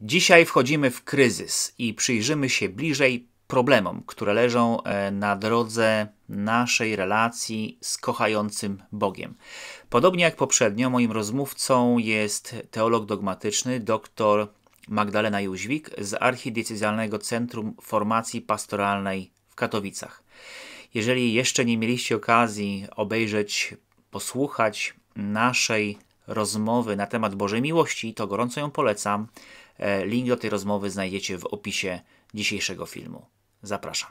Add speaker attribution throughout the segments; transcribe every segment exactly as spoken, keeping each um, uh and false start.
Speaker 1: Dzisiaj wchodzimy w kryzys i przyjrzymy się bliżej problemom, które leżą na drodze naszej relacji z kochającym Bogiem. Podobnie jak poprzednio, moim rozmówcą jest teolog dogmatyczny dr Magdalena Jóźwik z Archidiecezjalnego Centrum Formacji Pastoralnej w Katowicach. Jeżeli jeszcze nie mieliście okazji obejrzeć, posłuchać naszej rozmowy na temat Bożej miłości, to gorąco ją polecam. Link do tej rozmowy znajdziecie w opisie dzisiejszego filmu. Zapraszam.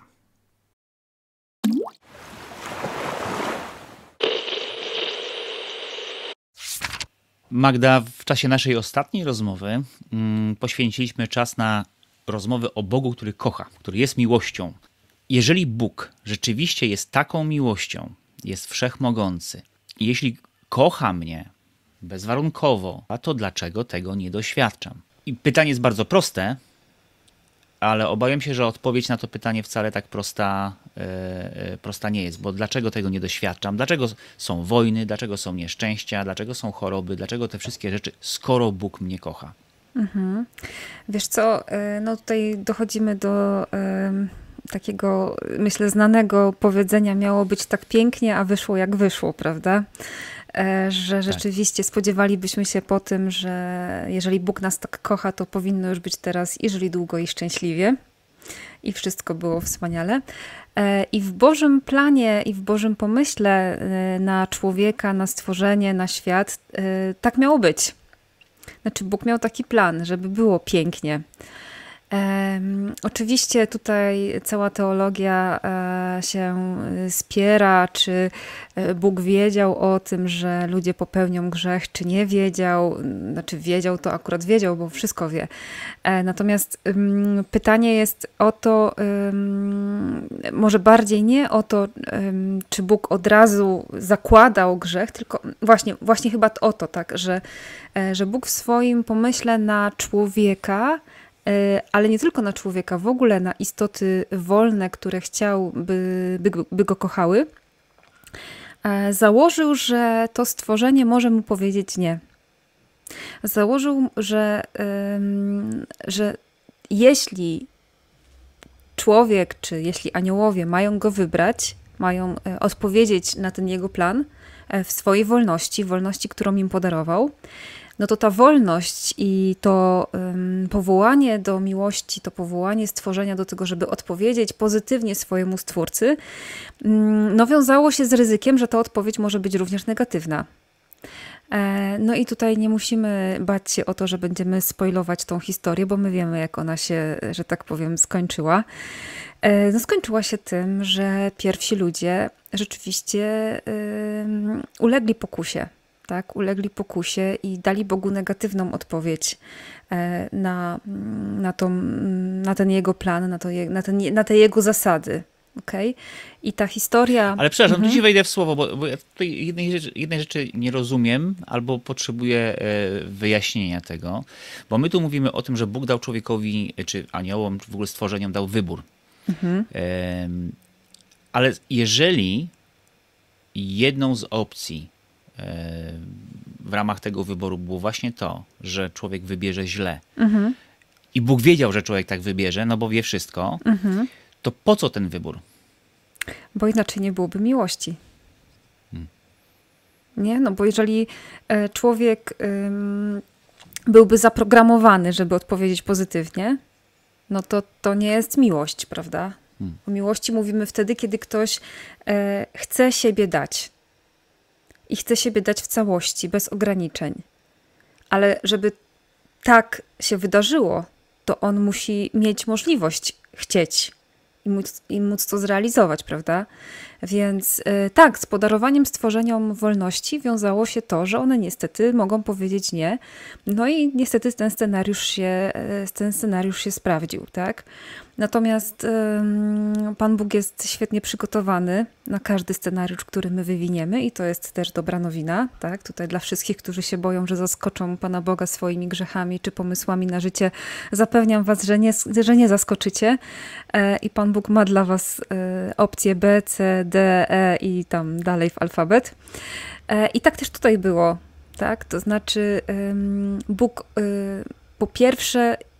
Speaker 1: Magda, w czasie naszej ostatniej rozmowy mm, poświęciliśmy czas na rozmowę o Bogu, który kocha, który jest miłością. Jeżeli Bóg rzeczywiście jest taką miłością, jest wszechmogący, i jeśli kocha mnie bezwarunkowo, a to dlaczego tego nie doświadczam? I pytanie jest bardzo proste, ale obawiam się, że odpowiedź na to pytanie wcale tak prosta, yy, prosta nie jest, bo dlaczego tego nie doświadczam? Dlaczego są wojny? Dlaczego są nieszczęścia? Dlaczego są choroby? Dlaczego te wszystkie rzeczy, skoro Bóg mnie kocha?
Speaker 2: Mhm. Wiesz co, no tutaj dochodzimy do y, takiego, myślę, znanego powiedzenia: miało być tak pięknie, a wyszło jak wyszło, prawda? Że rzeczywiście spodziewalibyśmy się po tym, że jeżeli Bóg nas tak kocha, to powinno już być teraz i żyli długo i szczęśliwie. I wszystko było wspaniale. I w Bożym planie i w Bożym pomyśle na człowieka, na stworzenie, na świat tak miało być. Znaczy Bóg miał taki plan, żeby było pięknie. Um, oczywiście tutaj cała teologia e, się spiera, czy Bóg wiedział o tym, że ludzie popełnią grzech, czy nie wiedział. Znaczy wiedział, to akurat wiedział, bo wszystko wie. E, natomiast um, pytanie jest o to, um, może bardziej nie o to, um, czy Bóg od razu zakładał grzech, tylko właśnie, właśnie chyba o to, tak, że, e, że Bóg w swoim pomyśle na człowieka, ale nie tylko na człowieka, w ogóle na istoty wolne, które chciał, by, by, by go kochały, założył, że to stworzenie może mu powiedzieć nie. Założył, że, że jeśli człowiek, czy jeśli aniołowie mają go wybrać, mają odpowiedzieć na ten jego plan w swojej wolności, wolności, którą im podarował, no to ta wolność i to um, powołanie do miłości, to powołanie stworzenia do tego, żeby odpowiedzieć pozytywnie swojemu Stwórcy, um, no wiązało się z ryzykiem, że ta odpowiedź może być również negatywna. E, no i tutaj nie musimy bać się o to, że będziemy spoilować tą historię, bo my wiemy, jak ona się, że tak powiem, skończyła. E, no skończyła się tym, że pierwsi ludzie rzeczywiście um, ulegli pokusie. Tak, ulegli pokusie i dali Bogu negatywną odpowiedź na, na, tą, na ten jego plan, na, to, na, ten, na te jego zasady. Okay? I ta historia...
Speaker 1: Ale przepraszam,
Speaker 2: mhm.
Speaker 1: tu ci wejdę w słowo, bo, bo ja tutaj jednej rzeczy, jednej rzeczy nie rozumiem albo potrzebuję wyjaśnienia tego, bo my tu mówimy o tym, że Bóg dał człowiekowi, czy aniołom, czy w ogóle stworzeniom dał wybór. Mhm. Ale jeżeli jedną z opcji w ramach tego wyboru było właśnie to, że człowiek wybierze źle. Mhm. I Bóg wiedział, że człowiek tak wybierze, no bo wie wszystko, mhm. to po co ten wybór?
Speaker 2: Bo inaczej nie byłoby miłości. Hmm. Nie? No bo jeżeli człowiek um, byłby zaprogramowany, żeby odpowiedzieć pozytywnie, no to to nie jest miłość, prawda? Hmm. O miłości mówimy wtedy, kiedy ktoś e, chce siebie dać. I chce siebie dać w całości, bez ograniczeń. Ale żeby tak się wydarzyło, to on musi mieć możliwość chcieć i móc, i móc to zrealizować, prawda? Więc yy, tak, z podarowaniem stworzeniom wolności wiązało się to, że one niestety mogą powiedzieć nie. No i niestety ten scenariusz się, ten scenariusz się sprawdził, tak? Natomiast yy, Pan Bóg jest świetnie przygotowany na każdy scenariusz, który my wywiniemy i to jest też dobra nowina, tak? Tutaj dla wszystkich, którzy się boją, że zaskoczą Pana Boga swoimi grzechami czy pomysłami na życie, zapewniam was, że nie, że nie zaskoczycie yy, i Pan Bóg ma dla was yy, opcje B, C, D, E i tam dalej w alfabet. Yy, I tak też tutaj było, tak? To znaczy yy, Bóg yy, po pierwsze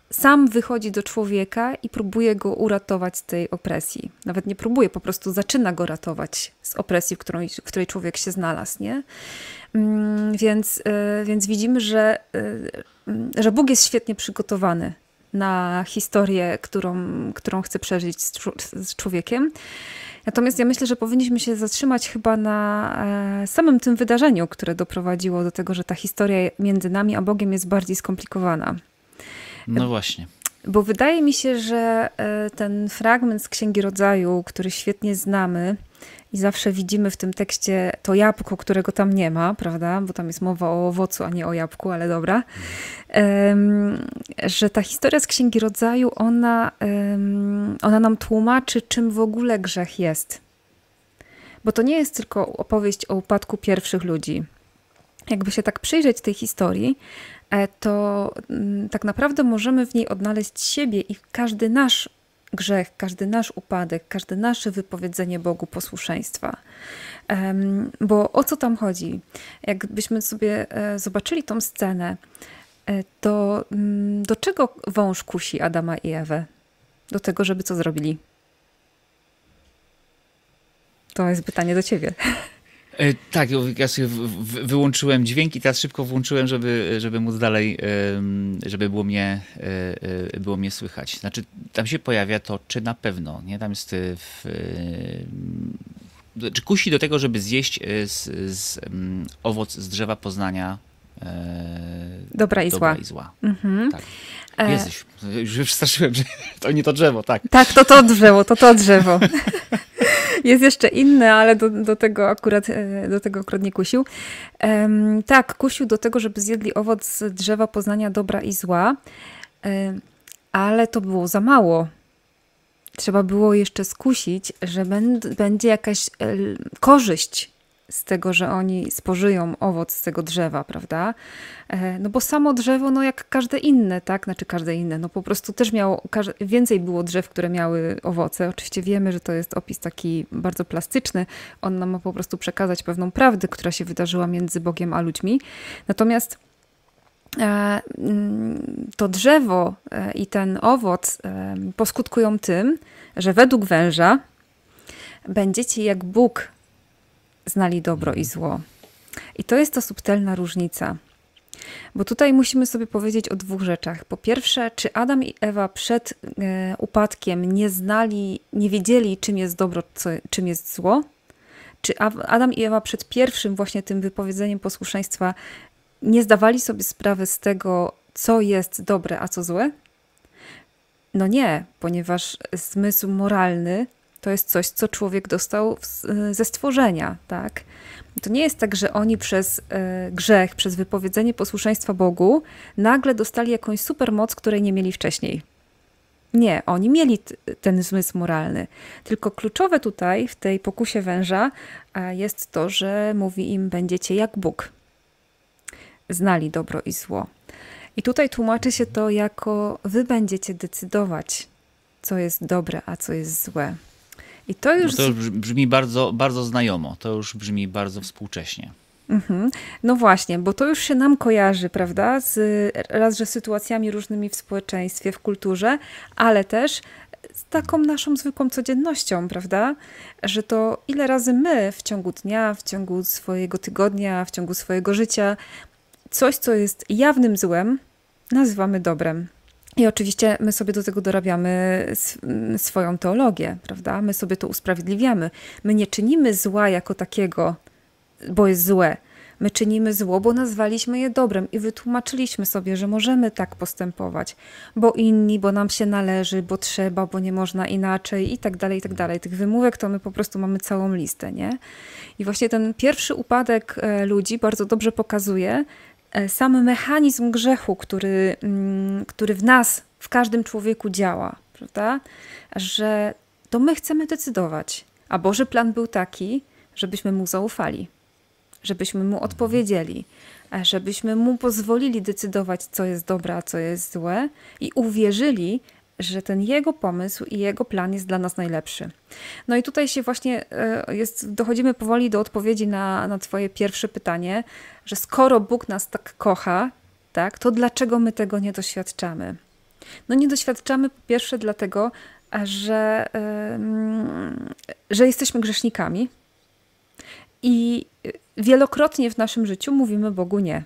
Speaker 2: sam wychodzi do człowieka i próbuje go uratować z tej opresji. Nawet nie próbuje, po prostu zaczyna go ratować z opresji, w której, w której człowiek się znalazł, nie? Więc, więc widzimy, że, że Bóg jest świetnie przygotowany na historię, którą, którą chce przeżyć z, z człowiekiem. Natomiast ja myślę, że powinniśmy się zatrzymać chyba na samym tym wydarzeniu, które doprowadziło do tego, że ta historia między nami a Bogiem jest bardziej skomplikowana.
Speaker 1: No właśnie.
Speaker 2: Bo wydaje mi się, że ten fragment z Księgi Rodzaju, który świetnie znamy i zawsze widzimy w tym tekście to jabłko, którego tam nie ma, prawda? Bo tam jest mowa o owocu, a nie o jabłku, ale dobra. Um, że ta historia z Księgi Rodzaju, ona, um, ona nam tłumaczy, czym w ogóle grzech jest. Bo to nie jest tylko opowieść o upadku pierwszych ludzi. Jakby się tak przyjrzeć tej historii, to tak naprawdę możemy w niej odnaleźć siebie i każdy nasz grzech, każdy nasz upadek, każde nasze wypowiedzenie Bogu posłuszeństwa. Bo o co tam chodzi? Jakbyśmy sobie zobaczyli tą scenę, to do czego wąż kusi Adama i Ewę? Do tego, żeby co zrobili? To jest pytanie do ciebie.
Speaker 1: Tak, ja sobie wyłączyłem dźwięk i teraz szybko włączyłem, żeby, żeby móc dalej, żeby było mnie, było mnie słychać. Znaczy, tam się pojawia to, czy na pewno, nie? Tam jest w, czy kusi do tego, żeby zjeść z, z owoc z drzewa poznania
Speaker 2: dobra i
Speaker 1: dobra
Speaker 2: zła.
Speaker 1: I zła.
Speaker 2: Mhm.
Speaker 1: Tak. Jezus, już przestraszyłem, że to nie to drzewo, tak.
Speaker 2: Tak, to to drzewo, to to drzewo. Jest jeszcze inne, ale do, do, tego akurat, do tego akurat nie kusił. Um, tak, kusił do tego, żeby zjedli owoc z drzewa poznania dobra i zła, um, ale to było za mało. Trzeba było jeszcze skusić, że będ, będzie jakaś um, korzyść z tego, że oni spożyją owoc z tego drzewa, prawda? No bo samo drzewo, no jak każde inne, tak? Znaczy każde inne, no po prostu też miało, więcej było drzew, które miały owoce. Oczywiście wiemy, że to jest opis taki bardzo plastyczny. On nam ma po prostu przekazać pewną prawdę, która się wydarzyła między Bogiem a ludźmi. Natomiast to drzewo i ten owoc poskutkują tym, że według węża będziecie jak Bóg znali dobro i zło. I to jest ta subtelna różnica. Bo tutaj musimy sobie powiedzieć o dwóch rzeczach. Po pierwsze, czy Adam i Ewa przed e, upadkiem nie znali, nie wiedzieli, czym jest dobro, co, czym jest zło? Czy Adam i Ewa przed pierwszym właśnie tym wypowiedzeniem posłuszeństwa nie zdawali sobie sprawy z tego, co jest dobre, a co złe? No nie, ponieważ zmysł moralny to jest coś, co człowiek dostał ze stworzenia, tak? To nie jest tak, że oni przez grzech, przez wypowiedzenie posłuszeństwa Bogu nagle dostali jakąś supermoc, której nie mieli wcześniej. Nie, oni mieli ten zmysł moralny. Tylko kluczowe tutaj w tej pokusie węża jest to, że mówi im, będziecie jak Bóg. Znali dobro i zło. I tutaj tłumaczy się to jako wy będziecie decydować, co jest dobre, a co jest złe. I to już...
Speaker 1: No to już brzmi bardzo, bardzo znajomo, to już brzmi bardzo współcześnie.
Speaker 2: Mhm. No właśnie, bo to już się nam kojarzy, prawda, z raz, że sytuacjami różnymi w społeczeństwie, w kulturze, ale też z taką naszą zwykłą codziennością, prawda, że to ile razy my w ciągu dnia, w ciągu swojego tygodnia, w ciągu swojego życia coś, co jest jawnym złem, nazywamy dobrem. I oczywiście my sobie do tego dorabiamy swoją teologię, prawda? My sobie to usprawiedliwiamy. My nie czynimy zła jako takiego, bo jest złe. My czynimy zło, bo nazwaliśmy je dobrem i wytłumaczyliśmy sobie, że możemy tak postępować, bo inni, bo nam się należy, bo trzeba, bo nie można inaczej i tak dalej, i tak dalej. Tych wymówek to my po prostu mamy całą listę, nie? I właśnie ten pierwszy upadek ludzi bardzo dobrze pokazuje sam mechanizm grzechu, który, który w nas, w każdym człowieku działa, prawda? Że to my chcemy decydować, a Boży plan był taki, żebyśmy Mu zaufali, żebyśmy Mu odpowiedzieli, żebyśmy Mu pozwolili decydować, co jest dobre, a co jest złe i uwierzyli, że ten Jego pomysł i Jego plan jest dla nas najlepszy. No i tutaj się właśnie jest, dochodzimy powoli do odpowiedzi na, na twoje pierwsze pytanie, że skoro Bóg nas tak kocha, tak, to dlaczego my tego nie doświadczamy? No nie doświadczamy po pierwsze dlatego, że, że jesteśmy grzesznikami i wielokrotnie w naszym życiu mówimy Bogu nie.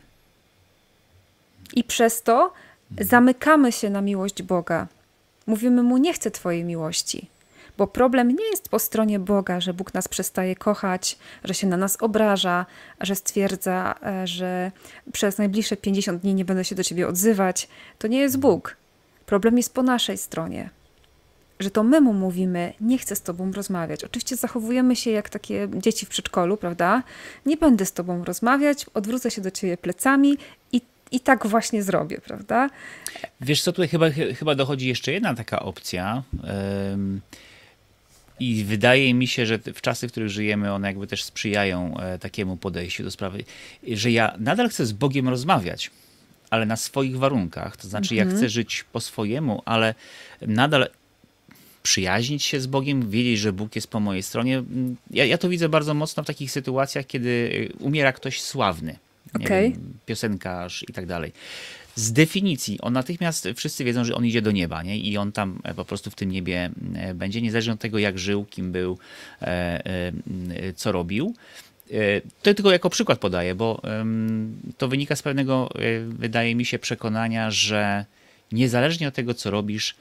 Speaker 2: I przez to zamykamy się na miłość Boga. Mówimy Mu, nie chcę Twojej miłości. Bo problem nie jest po stronie Boga, że Bóg nas przestaje kochać, że się na nas obraża, że stwierdza, że przez najbliższe pięćdziesiąt dni nie będę się do Ciebie odzywać. To nie jest Bóg. Problem jest po naszej stronie. Że to my Mu mówimy, nie chcę z Tobą rozmawiać. Oczywiście zachowujemy się jak takie dzieci w przedszkolu, prawda? Nie będę z Tobą rozmawiać, odwrócę się do Ciebie plecami i, i tak właśnie zrobię, prawda?
Speaker 1: Wiesz co, tutaj chyba, chyba dochodzi jeszcze jedna taka opcja. Ym... I wydaje mi się, że w czasy, w których żyjemy, one jakby też sprzyjają takiemu podejściu do sprawy, że ja nadal chcę z Bogiem rozmawiać, ale na swoich warunkach. To znaczy, ja chcę żyć po swojemu, ale nadal przyjaźnić się z Bogiem, wiedzieć, że Bóg jest po mojej stronie. Ja, ja to widzę bardzo mocno w takich sytuacjach, kiedy umiera ktoś sławny, nie
Speaker 2: okay.
Speaker 1: wiem, piosenkarz i tak dalej. Z definicji, on natychmiast, wszyscy wiedzą, że on idzie do nieba, nie? I on tam po prostu w tym niebie będzie, niezależnie od tego, jak żył, kim był, co robił. To tylko jako przykład podaję, bo to wynika z pewnego, wydaje mi się, przekonania, że niezależnie od tego, co robisz,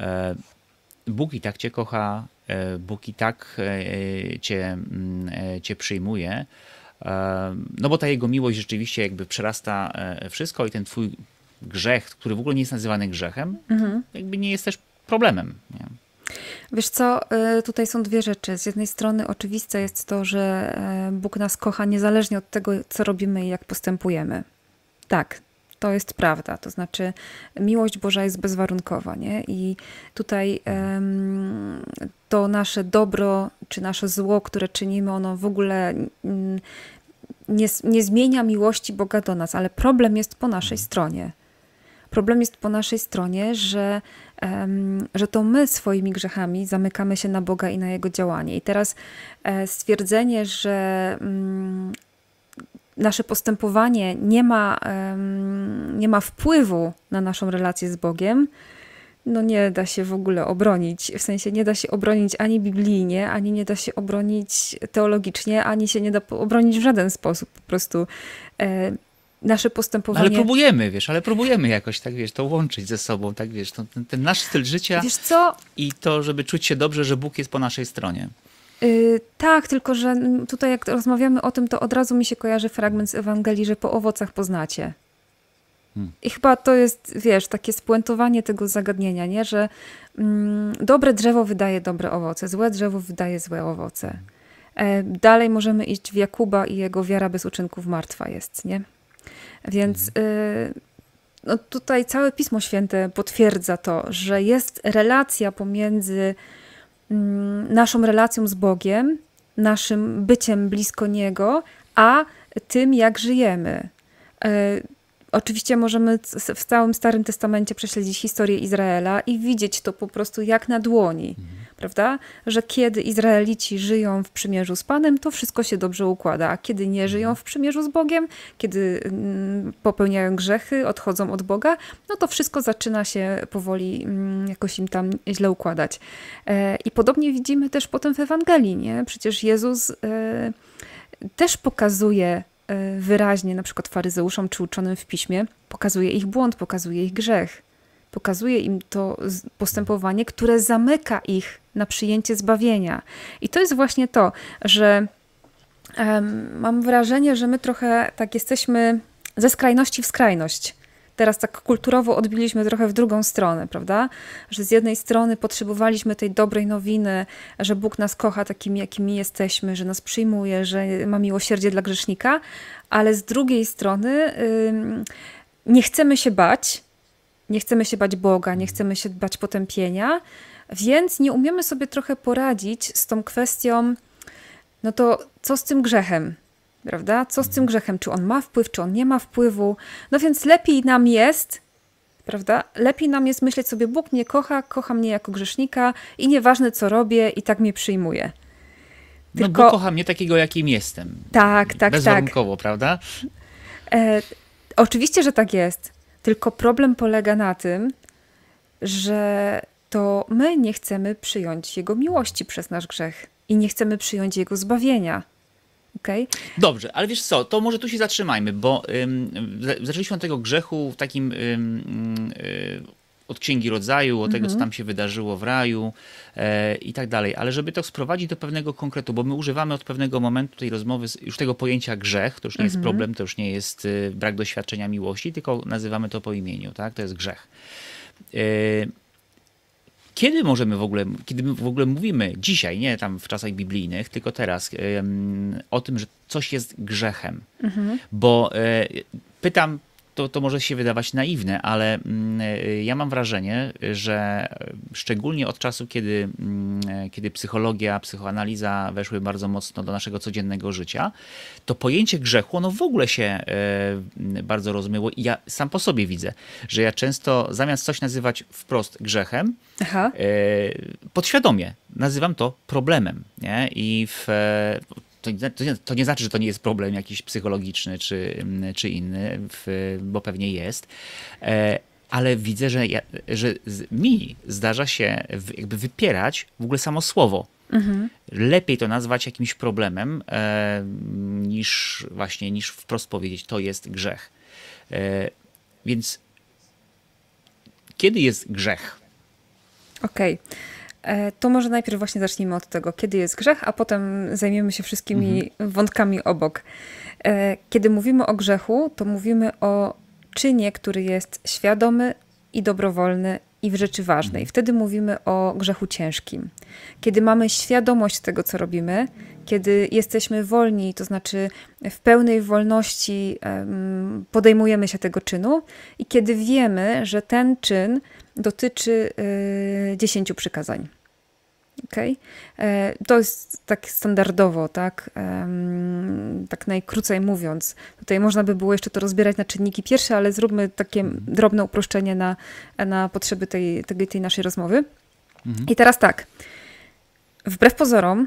Speaker 1: Bóg i tak cię kocha, Bóg i tak cię, cię przyjmuje. No bo ta jego miłość rzeczywiście jakby przerasta wszystko i ten twój grzech, który w ogóle nie jest nazywany grzechem, mhm. jakby nie jest też problemem. Nie?
Speaker 2: Wiesz co, tutaj są dwie rzeczy. Z jednej strony oczywiste jest to, że Bóg nas kocha niezależnie od tego, co robimy i jak postępujemy. Tak, to jest prawda. To znaczy miłość Boża jest bezwarunkowa, nie? I tutaj um, to nasze dobro, czy nasze zło, które czynimy, ono w ogóle um, nie, nie zmienia miłości Boga do nas, ale problem jest po naszej stronie. Problem jest po naszej stronie, że, um, że to my swoimi grzechami zamykamy się na Boga i na Jego działanie. I teraz e, stwierdzenie, że um, nasze postępowanie nie ma, um, nie ma wpływu na naszą relację z Bogiem, no nie da się w ogóle obronić. W sensie nie da się obronić ani biblijnie, ani nie da się obronić teologicznie, ani się nie da obronić w żaden sposób. Po prostu e, nasze postępowanie...
Speaker 1: Ale próbujemy, wiesz, ale próbujemy jakoś, tak wiesz, to łączyć ze sobą, tak wiesz, to, ten, ten nasz styl życia.
Speaker 2: Wiesz co?
Speaker 1: I to, żeby czuć się dobrze, że Bóg jest po naszej stronie.
Speaker 2: Yy, tak, tylko że tutaj jak rozmawiamy o tym, to od razu mi się kojarzy fragment z Ewangelii, że po owocach poznacie. Hmm. I chyba to jest, wiesz, takie spuentowanie tego zagadnienia, nie? Że mm, dobre drzewo wydaje dobre owoce, złe drzewo wydaje złe owoce. E, dalej możemy iść w Jakuba i jego wiara bez uczynków martwa jest, nie? Więc hmm. y, no tutaj całe Pismo Święte potwierdza to, że jest relacja pomiędzy naszą relacją z Bogiem, naszym byciem blisko Niego, a tym, jak żyjemy. E, oczywiście możemy w całym Starym Testamencie prześledzić historię Izraela i widzieć to po prostu jak na dłoni, mhm. prawda? Że kiedy Izraelici żyją w przymierzu z Panem, to wszystko się dobrze układa, a kiedy nie żyją w przymierzu z Bogiem, kiedy mm, popełniają grzechy, odchodzą od Boga, no to wszystko zaczyna się powoli mm, jakoś im tam źle układać. E, I podobnie widzimy też potem w Ewangelii, nie? Przecież Jezus e, też pokazuje wyraźnie, na przykład faryzeuszom czy uczonym w piśmie, pokazuje ich błąd, pokazuje ich grzech. Pokazuje im to postępowanie, które zamyka ich na przyjęcie zbawienia. I to jest właśnie to, że um, mam wrażenie, że my trochę tak jesteśmy ze skrajności w skrajność. Teraz tak kulturowo odbiliśmy trochę w drugą stronę, prawda? Że z jednej strony potrzebowaliśmy tej dobrej nowiny, że Bóg nas kocha takimi, jakimi jesteśmy, że nas przyjmuje, że ma miłosierdzie dla grzesznika, ale z drugiej strony yy, nie chcemy się bać, nie chcemy się bać Boga, nie chcemy się bać potępienia, więc nie umiemy sobie trochę poradzić z tą kwestią, no to co z tym grzechem? Prawda? Co z tym grzechem? Czy on ma wpływ, czy on nie ma wpływu? No więc lepiej nam jest, prawda? Lepiej nam jest myśleć sobie, Bóg mnie kocha, kocha mnie jako grzesznika i nieważne co robię, i tak mnie przyjmuje.
Speaker 1: Tylko... No Bóg kocha mnie takiego, jakim jestem.
Speaker 2: Tak, tak,
Speaker 1: bezwarunkowo,
Speaker 2: tak.
Speaker 1: prawda?
Speaker 2: E, oczywiście, że tak jest. Tylko problem polega na tym, że to my nie chcemy przyjąć Jego miłości przez nasz grzech i nie chcemy przyjąć Jego zbawienia. Okay?
Speaker 1: Dobrze, ale wiesz co, to może tu się zatrzymajmy, bo ym, zaczęliśmy od tego grzechu w takim ym, y, od Księgi Rodzaju, od tego, co tam się wydarzyło w raju e, i tak dalej. Ale żeby to sprowadzić do pewnego konkretu, bo my używamy od pewnego momentu tej rozmowy już tego pojęcia grzech, to już nie jest problem, to już nie jest y, brak doświadczenia miłości, tylko nazywamy to po imieniu, tak? To jest grzech. E, Kiedy możemy w ogóle, kiedy my w ogóle mówimy dzisiaj, nie tam w czasach biblijnych, tylko teraz um, o tym, że coś jest grzechem? Mhm. Bo e, pytam, to, to może się wydawać naiwne, ale mm, ja mam wrażenie, że szczególnie od czasu, kiedy, mm, kiedy psychologia, psychoanaliza weszły bardzo mocno do naszego codziennego życia, to pojęcie grzechu, ono w ogóle się e, bardzo rozmyło i ja sam po sobie widzę, że ja często zamiast coś nazywać wprost grzechem, e, podświadomie nazywam to problemem. Nie? I w To nie, to nie znaczy, że to nie jest problem jakiś psychologiczny czy, czy inny, w, bo pewnie jest, ale widzę, że, ja, że mi zdarza się jakby wypierać w ogóle samo słowo. Mhm. Lepiej to nazwać jakimś problemem, niż właśnie, niż wprost powiedzieć, to jest grzech. Więc kiedy jest grzech?
Speaker 2: Okej. Okay. To może najpierw właśnie zacznijmy od tego, kiedy jest grzech, a potem zajmiemy się wszystkimi mhm. wątkami obok. Kiedy mówimy o grzechu, to mówimy o czynie, który jest świadomy i dobrowolny i w rzeczy ważnej. Wtedy mówimy o grzechu ciężkim. Kiedy mamy świadomość tego, co robimy, kiedy jesteśmy wolni, to znaczy w pełnej wolności podejmujemy się tego czynu i kiedy wiemy, że ten czyn dotyczy y, dziesięciu przykazań. Okay? E, to jest tak standardowo, tak? E, tak najkrócej mówiąc. Tutaj można by było jeszcze to rozbierać na czynniki pierwsze, ale zróbmy takie drobne uproszczenie na, na potrzeby tej, tej, tej naszej rozmowy. Mhm. I teraz tak. Wbrew pozorom,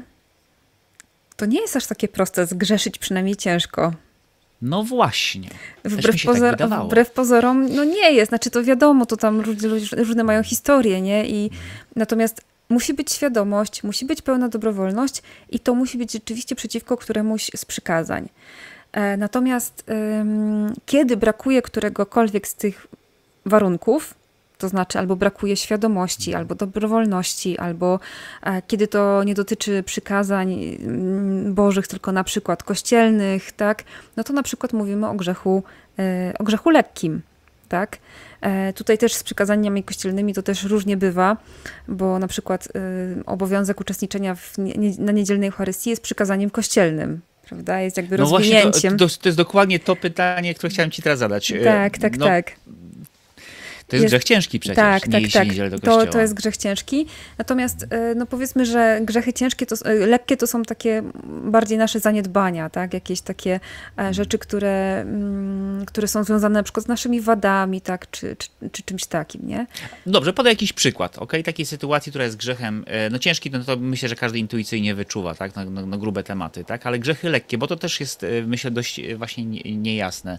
Speaker 2: to nie jest aż takie proste zgrzeszyć przynajmniej ciężko.
Speaker 1: No właśnie.
Speaker 2: Wbrew, pozor tak wbrew pozorom, no nie jest. Znaczy to wiadomo, to tam różne, różne mają historie, nie? I natomiast musi być świadomość, musi być pełna dobrowolność i to musi być rzeczywiście przeciwko któremuś z przykazań. E, natomiast ym, kiedy brakuje któregokolwiek z tych warunków, to znaczy albo brakuje świadomości, albo dobrowolności, albo e, kiedy to nie dotyczy przykazań bożych, tylko na przykład kościelnych, tak? No to na przykład mówimy o grzechu, e, o grzechu lekkim, tak? E, tutaj też z przykazaniami kościelnymi to też różnie bywa, bo na przykład e, obowiązek uczestniczenia w nie, nie, na niedzielnej Eucharystii jest przykazaniem kościelnym. Prawda? Jest jakby
Speaker 1: no
Speaker 2: rozwinięciem.
Speaker 1: Właśnie to, to, to jest dokładnie to pytanie, które chciałem ci teraz zadać.
Speaker 2: Tak, tak,
Speaker 1: no,
Speaker 2: tak.
Speaker 1: To jest, jest grzech ciężki przecież,
Speaker 2: tak,
Speaker 1: nie
Speaker 2: tak,
Speaker 1: iść
Speaker 2: tak.
Speaker 1: niedzielę do kościoła.
Speaker 2: To, to jest grzech ciężki. Natomiast no powiedzmy, że grzechy ciężkie, to, lekkie to są takie bardziej nasze zaniedbania, tak? Jakieś takie rzeczy, które, mm, które są związane na przykład z naszymi wadami, tak? Czy, czy, czy czymś takim, nie?
Speaker 1: Dobrze, podaj jakiś przykład, okay? Takiej sytuacji, która jest grzechem, no ciężki, no to myślę, że każdy intuicyjnie wyczuwa, tak? No, no, no grube tematy, tak? Ale grzechy lekkie, bo to też jest, myślę, dość właśnie niejasne.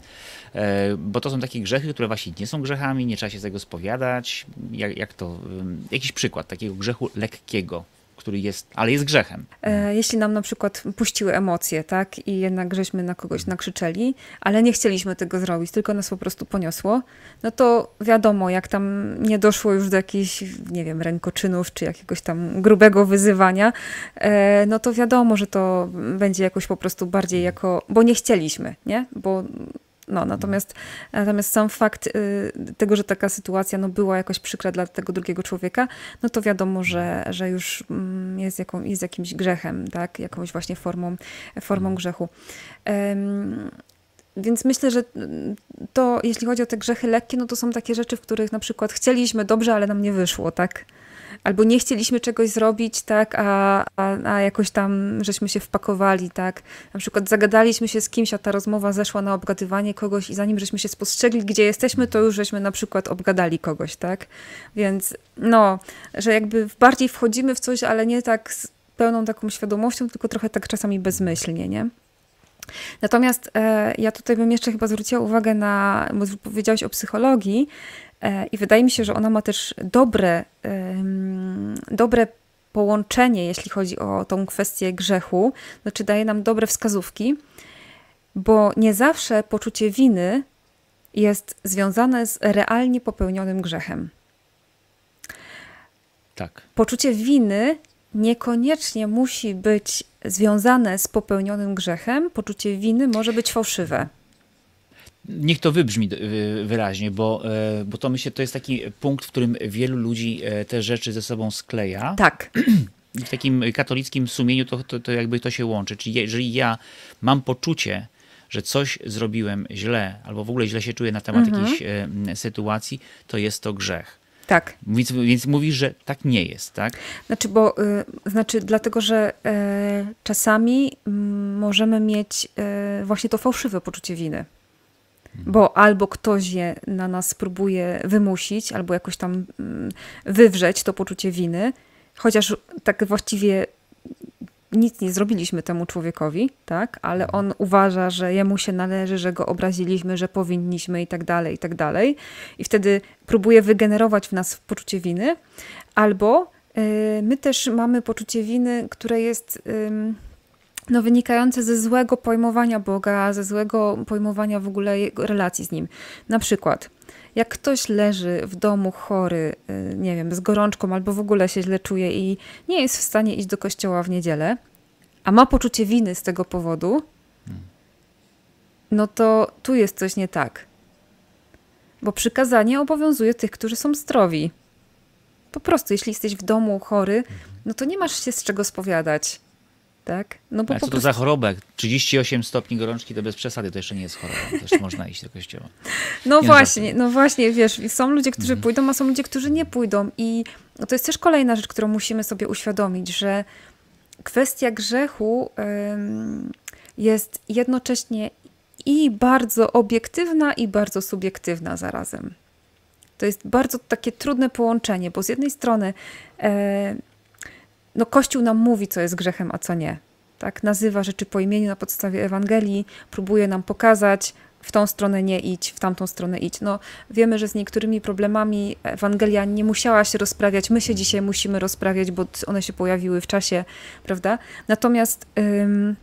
Speaker 1: Bo to są takie grzechy, które właśnie nie są grzechami, nie trzeba się z tego spowiadać. Jak, jak to? Jakiś przykład takiego grzechu lekkiego, który jest, ale jest grzechem.
Speaker 2: Jeśli nam na przykład puściły emocje, tak, i jednak żeśmy na kogoś nakrzyczeli, ale nie chcieliśmy tego zrobić, tylko nas po prostu poniosło, no to wiadomo, jak tam nie doszło już do jakichś, nie wiem, rękoczynów, czy jakiegoś tam grubego wyzywania, no to wiadomo, że to będzie jakoś po prostu bardziej jako, bo nie chcieliśmy, nie? Bo No, natomiast, natomiast sam fakt y, tego, że taka sytuacja no, była jakoś przykra dla tego drugiego człowieka, no to wiadomo, że, że już mm, jest, jaką, jest jakimś grzechem, tak? Jakąś właśnie formą, formą grzechu. Ym, więc myślę, że to, jeśli chodzi o te grzechy lekkie, no to są takie rzeczy, w których na przykład chcieliśmy dobrze, ale nam nie wyszło, tak? Albo nie chcieliśmy czegoś zrobić, tak, a, a, a jakoś tam żeśmy się wpakowali, tak. Na przykład zagadaliśmy się z kimś, a ta rozmowa zeszła na obgadywanie kogoś i zanim żeśmy się spostrzegli, gdzie jesteśmy, to już żeśmy na przykład obgadali kogoś, tak. Więc no, że jakby bardziej wchodzimy w coś, ale nie tak z pełną taką świadomością, tylko trochę tak czasami bezmyślnie, nie? Natomiast e, ja tutaj bym jeszcze chyba zwróciła uwagę na, bo powiedziałaś o psychologii, I wydaje mi się, że ona ma też dobre, dobre połączenie, jeśli chodzi o tą kwestię grzechu, znaczy daje nam dobre wskazówki, bo nie zawsze poczucie winy jest związane z realnie popełnionym grzechem.
Speaker 1: Tak.
Speaker 2: Poczucie winy niekoniecznie musi być związane z popełnionym grzechem. Poczucie winy może być fałszywe.
Speaker 1: Niech to wybrzmi wyraźnie, bo, bo to myślę, to jest taki punkt, w którym wielu ludzi te rzeczy ze sobą skleja.
Speaker 2: Tak.
Speaker 1: W takim katolickim sumieniu to, to, to jakby to się łączy. Czyli jeżeli ja mam poczucie, że coś zrobiłem źle, albo w ogóle źle się czuję na temat mhm. jakiejś e, sytuacji, to jest to grzech.
Speaker 2: Tak.
Speaker 1: Więc, więc mówisz, że tak nie jest, tak?
Speaker 2: Znaczy, bo, y, znaczy dlatego, że y, czasami y, możemy mieć y, właśnie to fałszywe poczucie winy. Bo albo ktoś je na nas próbuje wymusić, albo jakoś tam wywrzeć to poczucie winy, chociaż tak właściwie nic nie zrobiliśmy temu człowiekowi, tak? Ale on uważa, że jemu się należy, że go obraziliśmy, że powinniśmy i tak dalej, i tak dalej. I wtedy próbuje wygenerować w nas poczucie winy. Albo y, my też mamy poczucie winy, które jest... Y, no, wynikające ze złego pojmowania Boga, ze złego pojmowania w ogóle jego relacji z Nim. Na przykład, jak ktoś leży w domu chory, nie wiem, z gorączką albo w ogóle się źle czuje i nie jest w stanie iść do kościoła w niedzielę, a ma poczucie winy z tego powodu, no to tu jest coś nie tak. Bo przykazanie obowiązuje tych, którzy są zdrowi. Po prostu, jeśli jesteś w domu chory, no to nie masz się z czego spowiadać. Tak? No bo
Speaker 1: A
Speaker 2: po
Speaker 1: co to
Speaker 2: prostu...
Speaker 1: za choroba? trzydzieści osiem stopni gorączki to bez przesady, to jeszcze nie jest choroba. Też można iść do kościoła.
Speaker 2: No
Speaker 1: nie
Speaker 2: właśnie, no właśnie, wiesz, są ludzie, którzy
Speaker 1: mhm.
Speaker 2: pójdą, a są ludzie, którzy nie pójdą. I to jest też kolejna rzecz, którą musimy sobie uświadomić, że kwestia grzechu ym, jest jednocześnie i bardzo obiektywna, i bardzo subiektywna zarazem. To jest bardzo takie trudne połączenie, bo z jednej strony yy, no Kościół nam mówi, co jest grzechem, a co nie. Tak? Nazywa rzeczy po imieniu na podstawie Ewangelii, próbuje nam pokazać, w tą stronę nie idź, w tamtą stronę idź. No, wiemy, że z niektórymi problemami Ewangelia nie musiała się rozprawiać, my się dzisiaj musimy rozprawiać, bo one się pojawiły w czasie, prawda? Natomiast ym,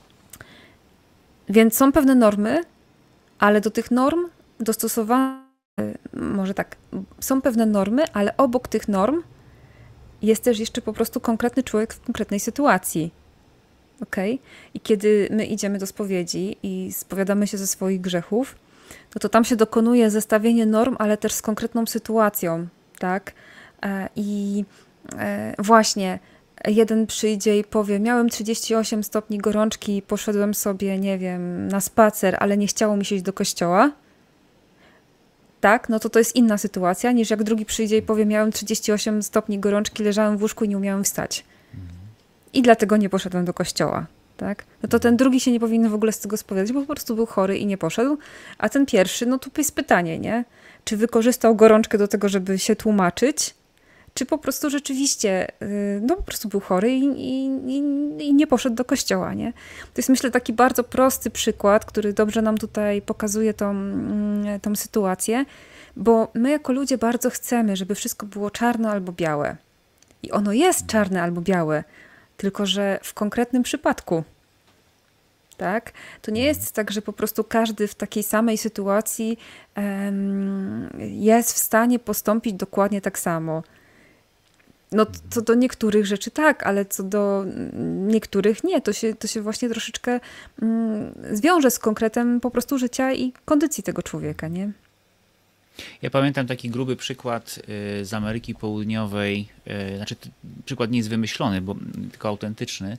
Speaker 2: więc są pewne normy, ale do tych norm dostosowane, może tak, są pewne normy, ale obok tych norm jest też jeszcze po prostu konkretny człowiek w konkretnej sytuacji. Okay? I kiedy my idziemy do spowiedzi i spowiadamy się ze swoich grzechów, no to tam się dokonuje zestawienie norm, ale też z konkretną sytuacją. Tak? I właśnie jeden przyjdzie i powie, miałem trzydzieści osiem stopni gorączki, poszedłem sobie, nie wiem, na spacer, ale nie chciało mi się iść do kościoła. Tak, no to to jest inna sytuacja, niż jak drugi przyjdzie i powie, miałem trzydzieści osiem stopni gorączki, leżałem w łóżku i nie umiałem wstać. I dlatego nie poszedłem do kościoła. Tak? No to ten drugi się nie powinien w ogóle z tego spowiadać, bo po prostu był chory i nie poszedł. A ten pierwszy, no to jest pytanie, nie? Czy wykorzystał gorączkę do tego, żeby się tłumaczyć, czy po prostu rzeczywiście, no po prostu był chory i, i, i nie poszedł do kościoła, nie? To jest, myślę, taki bardzo prosty przykład, który dobrze nam tutaj pokazuje tą, tą sytuację, bo my jako ludzie bardzo chcemy, żeby wszystko było czarne albo białe. I ono jest czarne albo białe, tylko że w konkretnym przypadku. Tak? To nie jest tak, że po prostu każdy w takiej samej sytuacji um, jest w stanie postąpić dokładnie tak samo. No co do niektórych rzeczy tak, ale co do niektórych nie. To się, to się właśnie troszeczkę mm, zwiąże z konkretem po prostu życia i kondycji tego człowieka, nie?
Speaker 1: Ja pamiętam taki gruby przykład z Ameryki Południowej, znaczy przykład nie jest wymyślony, bo tylko autentyczny,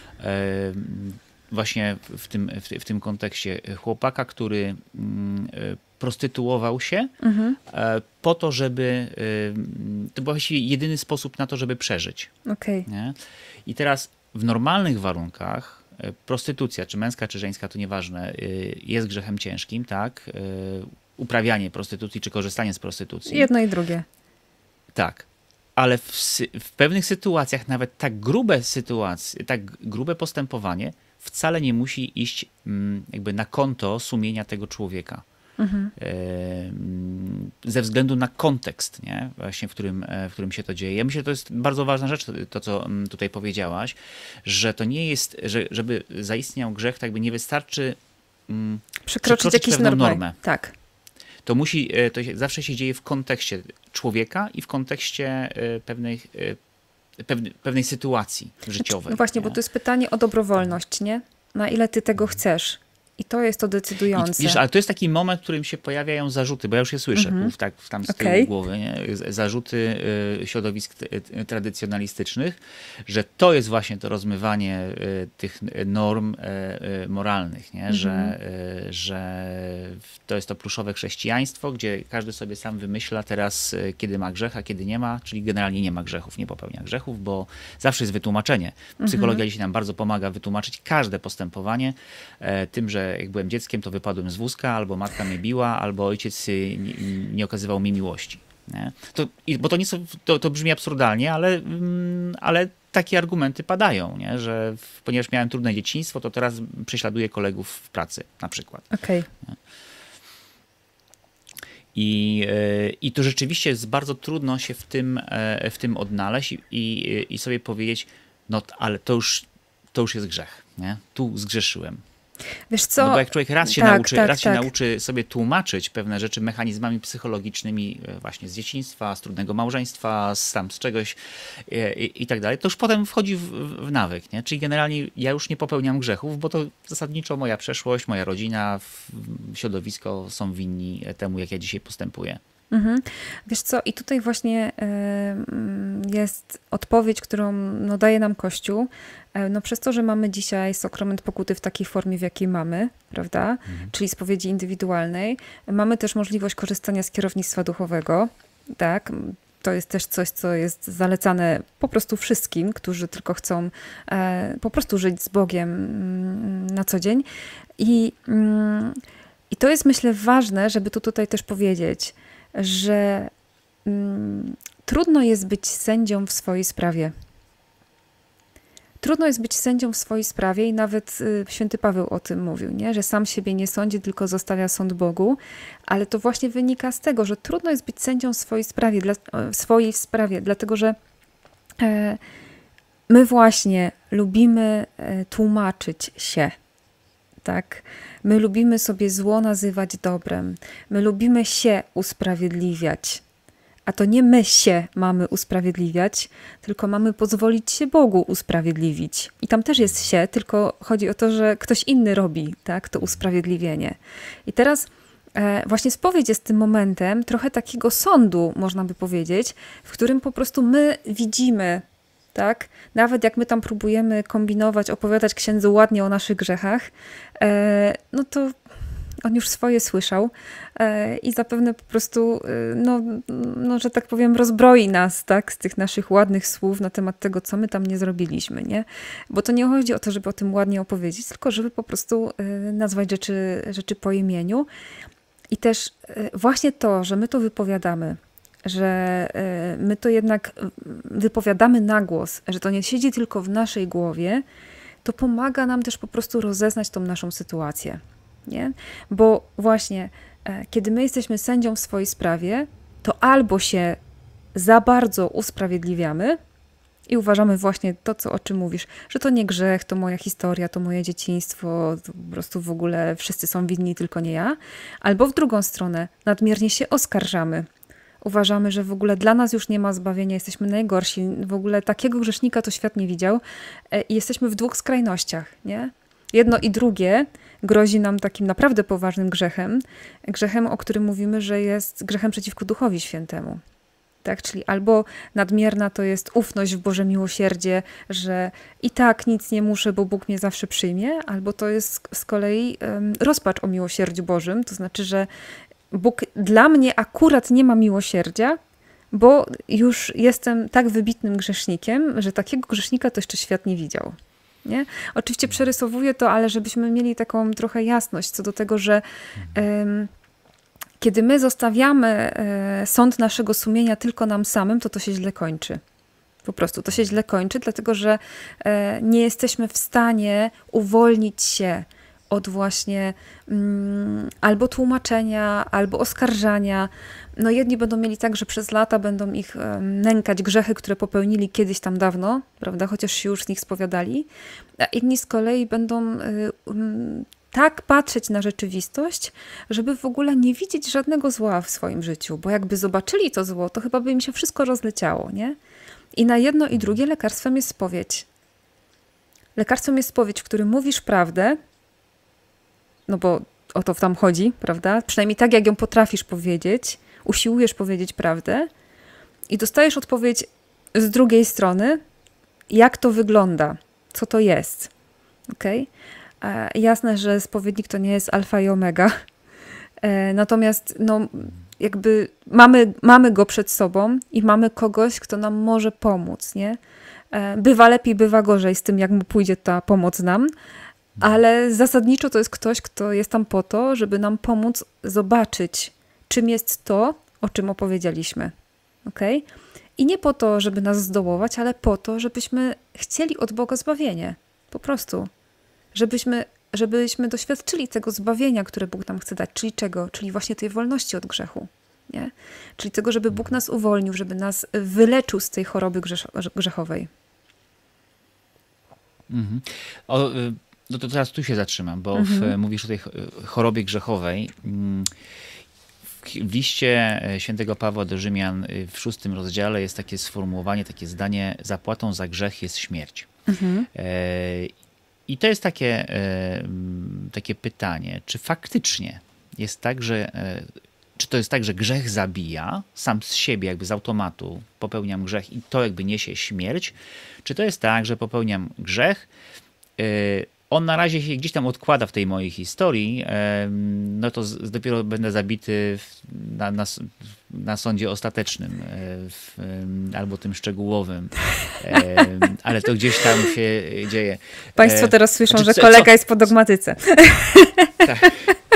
Speaker 1: właśnie w tym, w tym kontekście chłopaka, który prostytuował się mhm. po to, żeby, to był właściwie jedyny sposób na to, żeby przeżyć.
Speaker 2: Okay.
Speaker 1: Nie? I teraz w normalnych warunkach prostytucja, czy męska, czy żeńska, to nieważne, jest grzechem ciężkim, tak? Uprawianie prostytucji, czy korzystanie z prostytucji.
Speaker 2: Jedno i drugie.
Speaker 1: Tak. Ale w, w pewnych sytuacjach nawet tak grube sytuacje, tak grube postępowanie wcale nie musi iść jakby na konto sumienia tego człowieka. Mhm. Ze względu na kontekst, nie? Właśnie w którym, w którym się to dzieje. Ja myślę, że to jest bardzo ważna rzecz, to co tutaj powiedziałaś, że to nie jest, że, żeby zaistniał grzech, tak by nie wystarczy um,
Speaker 2: przekroczyć, przekroczyć jakieś
Speaker 1: pewną normę.
Speaker 2: Tak.
Speaker 1: To musi, to się, zawsze się dzieje w kontekście człowieka i w kontekście pewnej, pewnej, pewnej sytuacji życiowej.
Speaker 2: No właśnie,
Speaker 1: nie?
Speaker 2: bo to jest pytanie o dobrowolność, nie? Na ile ty tego chcesz? I to jest to decydujące.
Speaker 1: I, wiesz, ale to jest taki moment, w którym się pojawiają zarzuty, bo ja już je słyszę, mm-hmm. w, tak, tam z tyłu
Speaker 2: okay.
Speaker 1: głowy, nie? Zarzuty y, środowisk y, tradycjonalistycznych, że to jest właśnie to rozmywanie y, tych norm y, y, moralnych, nie? Mm-hmm. Że, y, że to jest to pluszowe chrześcijaństwo, gdzie każdy sobie sam wymyśla teraz, y, kiedy ma grzech, a kiedy nie ma, czyli generalnie nie ma grzechów, nie popełnia grzechów, bo zawsze jest wytłumaczenie. Psychologia mm-hmm. dzisiaj nam bardzo pomaga wytłumaczyć każde postępowanie y, tym, że jak byłem dzieckiem, to wypadłem z wózka, albo matka mnie biła, albo ojciec nie, nie okazywał mi miłości. Nie? To, bo to, nie są, to, to brzmi absurdalnie, ale, ale takie argumenty padają, nie? Że ponieważ miałem trudne dzieciństwo, to teraz prześladuję kolegów w pracy na przykład.
Speaker 2: Okay.
Speaker 1: I, I to rzeczywiście jest bardzo trudno się w tym, w tym odnaleźć i, i, i sobie powiedzieć, no ale to już, to już jest grzech. Nie? Tu zgrzeszyłem.
Speaker 2: Wiesz co?
Speaker 1: No bo jak człowiek raz się,
Speaker 2: tak,
Speaker 1: nauczy,
Speaker 2: tak,
Speaker 1: raz się
Speaker 2: tak.
Speaker 1: nauczy sobie tłumaczyć pewne rzeczy mechanizmami psychologicznymi właśnie z dzieciństwa, z trudnego małżeństwa, z tam z czegoś i, i tak dalej, to już potem wchodzi w, w nawyk. Nie? Czyli generalnie ja już nie popełniam grzechów, bo to zasadniczo moja przeszłość, moja rodzina, środowisko są winni temu, jak ja dzisiaj postępuję.
Speaker 2: Mhm. Wiesz co, i tutaj właśnie y, jest odpowiedź, którą no, daje nam Kościół. No, przez to, że mamy dzisiaj sakrament pokuty w takiej formie, w jakiej mamy, prawda, mhm. czyli spowiedzi indywidualnej, mamy też możliwość korzystania z kierownictwa duchowego, tak. To jest też coś, co jest zalecane po prostu wszystkim, którzy tylko chcą e, po prostu żyć z Bogiem mm, na co dzień. I, mm, i to jest, myślę, ważne, żeby tu tutaj też powiedzieć, że mm, trudno jest być sędzią w swojej sprawie. Trudno jest być sędzią w swojej sprawie i nawet y, święty Paweł o tym mówił, nie? Że sam siebie nie sądzi, tylko zostawia sąd Bogu, ale to właśnie wynika z tego, że trudno jest być sędzią w swojej sprawie, dla, w swojej sprawie dlatego że e, my właśnie lubimy e, tłumaczyć się, tak? My lubimy sobie zło nazywać dobrem, my lubimy się usprawiedliwiać. A to nie my się mamy usprawiedliwiać, tylko mamy pozwolić się Bogu usprawiedliwić. I tam też jest się, tylko chodzi o to, że ktoś inny robi, tak, to usprawiedliwienie. I teraz e, właśnie spowiedź jest tym momentem trochę takiego sądu, można by powiedzieć, w którym po prostu my widzimy, tak, nawet jak my tam próbujemy kombinować, opowiadać księdzu ładnie o naszych grzechach, e, no to on już swoje słyszał e, i zapewne po prostu, e, no, no, że tak powiem, rozbroi nas, tak, z tych naszych ładnych słów na temat tego, co my tam nie zrobiliśmy, nie? Bo to nie chodzi o to, żeby o tym ładnie opowiedzieć, tylko żeby po prostu e, nazwać rzeczy, rzeczy po imieniu. I też e, właśnie to, że my to wypowiadamy, że e, my to jednak wypowiadamy na głos, że to nie siedzi tylko w naszej głowie, to pomaga nam też po prostu rozeznać tą naszą sytuację. Nie? Bo właśnie, e, kiedy my jesteśmy sędzią w swojej sprawie, to albo się za bardzo usprawiedliwiamy i uważamy właśnie to, co, o czym mówisz, że to nie grzech, to moja historia, to moje dzieciństwo, to po prostu w ogóle wszyscy są winni, tylko nie ja. Albo w drugą stronę, nadmiernie się oskarżamy. Uważamy, że w ogóle dla nas już nie ma zbawienia, jesteśmy najgorsi, w ogóle takiego grzesznika to świat nie widział e, i jesteśmy w dwóch skrajnościach, nie? Jedno i drugie grozi nam takim naprawdę poważnym grzechem, grzechem, o którym mówimy, że jest grzechem przeciwko Duchowi Świętemu. Tak? Czyli albo nadmierna to jest ufność w Boże miłosierdzie, że i tak nic nie muszę, bo Bóg mnie zawsze przyjmie, albo to jest z kolei um, rozpacz o miłosierdziu Bożym, to znaczy, że Bóg dla mnie akurat nie ma miłosierdzia, bo już jestem tak wybitnym grzesznikiem, że takiego grzesznika to jeszcze świat nie widział. Nie? Oczywiście przerysowuję to, ale żebyśmy mieli taką trochę jasność co do tego, że um, kiedy my zostawiamy e, sąd naszego sumienia tylko nam samym, to to się źle kończy. Po prostu to się źle kończy, dlatego że e, nie jesteśmy w stanie uwolnić się od właśnie mm, albo tłumaczenia, albo oskarżania. No jedni będą mieli tak, że przez lata będą ich um, nękać grzechy, które popełnili kiedyś tam dawno, prawda, chociaż się już z nich spowiadali, a inni z kolei będą y, um, tak patrzeć na rzeczywistość, żeby w ogóle nie widzieć żadnego zła w swoim życiu, bo jakby zobaczyli to zło, to chyba by im się wszystko rozleciało, nie? I na jedno i drugie lekarstwem jest spowiedź. Lekarstwem jest spowiedź, w którym mówisz prawdę, no bo o to tam chodzi, prawda? Przynajmniej tak, jak ją potrafisz powiedzieć, usiłujesz powiedzieć prawdę i dostajesz odpowiedź z drugiej strony, jak to wygląda, co to jest. Okay? E, jasne, że spowiednik to nie jest alfa i omega, e, natomiast no, jakby mamy, mamy go przed sobą i mamy kogoś, kto nam może pomóc, nie? E, bywa lepiej, bywa gorzej z tym, jak mu pójdzie ta pomoc nam, ale zasadniczo to jest ktoś, kto jest tam po to, żeby nam pomóc zobaczyć, czym jest to, o czym opowiedzieliśmy. Okay? I nie po to, żeby nas zdołować, ale po to, żebyśmy chcieli od Boga zbawienie. Po prostu. Żebyśmy, żebyśmy doświadczyli tego zbawienia, które Bóg nam chce dać. Czyli czego? Czyli właśnie tej wolności od grzechu. Nie? Czyli tego, żeby Bóg nas uwolnił, żeby nas wyleczył z tej choroby grzesz- grzechowej.
Speaker 1: Mhm. O, no to teraz tu się zatrzymam, bo
Speaker 2: Mhm.
Speaker 1: w, mówisz o tej chorobie grzechowej. W liście świętego Pawła do Rzymian w szóstym rozdziale jest takie sformułowanie, takie zdanie: zapłatą za grzech jest śmierć.
Speaker 2: Mhm.
Speaker 1: I to jest takie, takie pytanie, czy faktycznie jest tak, że czy to jest tak, że grzech zabija sam z siebie, jakby z automatu popełniam grzech i to jakby niesie śmierć, czy to jest tak, że popełniam grzech, on na razie się gdzieś tam odkłada w tej mojej historii, no to z, dopiero będę zabity w, na, na, na sądzie ostatecznym w, albo tym szczegółowym, ale to gdzieś tam się dzieje.
Speaker 2: Państwo teraz słyszą,
Speaker 1: znaczy,
Speaker 2: że kolega
Speaker 1: co?
Speaker 2: jest po dogmatyce.
Speaker 1: Tak.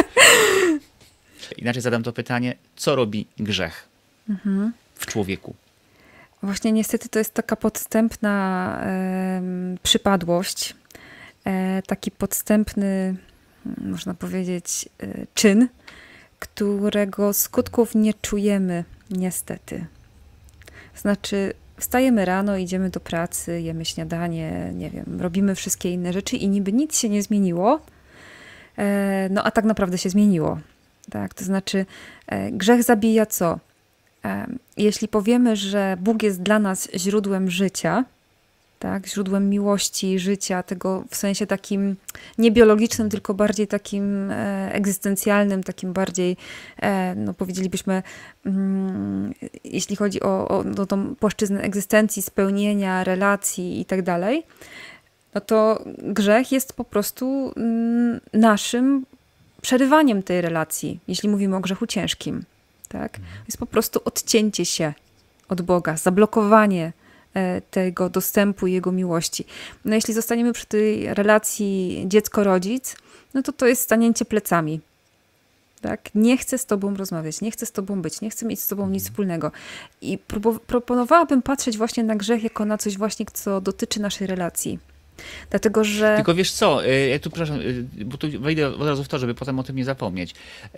Speaker 1: Inaczej zadam to pytanie, co robi grzech mhm. w człowieku?
Speaker 2: Właśnie niestety to jest taka podstępna e, przypadłość, e, taki podstępny, można powiedzieć, e, czyn, którego skutków nie czujemy niestety. Znaczy wstajemy rano, idziemy do pracy, jemy śniadanie, nie wiem, robimy wszystkie inne rzeczy i niby nic się nie zmieniło, e, no a tak naprawdę się zmieniło. Tak, to znaczy e, grzech zabija co? E, jeśli powiemy, że Bóg jest dla nas źródłem życia, tak, źródłem miłości, życia, tego w sensie takim nie biologicznym, tylko bardziej takim e, egzystencjalnym, takim bardziej, e, no powiedzielibyśmy, mm, jeśli chodzi o, o no, tą płaszczyznę egzystencji, spełnienia, relacji i tak dalej, no to grzech jest po prostu mm, naszym przerywaniem tej relacji, jeśli mówimy o grzechu ciężkim. Tak? Jest po prostu odcięcie się od Boga, zablokowanie tego dostępu i Jego miłości. No jeśli zostaniemy przy tej relacji dziecko-rodzic, no to to jest stanięcie plecami. Tak? Nie chcę z tobą rozmawiać, nie chcę z tobą być, nie chcę mieć z tobą nic wspólnego. I proponowałabym patrzeć właśnie na grzech jako na coś właśnie, co dotyczy naszej relacji. Dlatego, że...
Speaker 1: Tylko wiesz co, ja tu przepraszam, bo tu wejdę od razu w to, żeby potem o tym nie zapomnieć.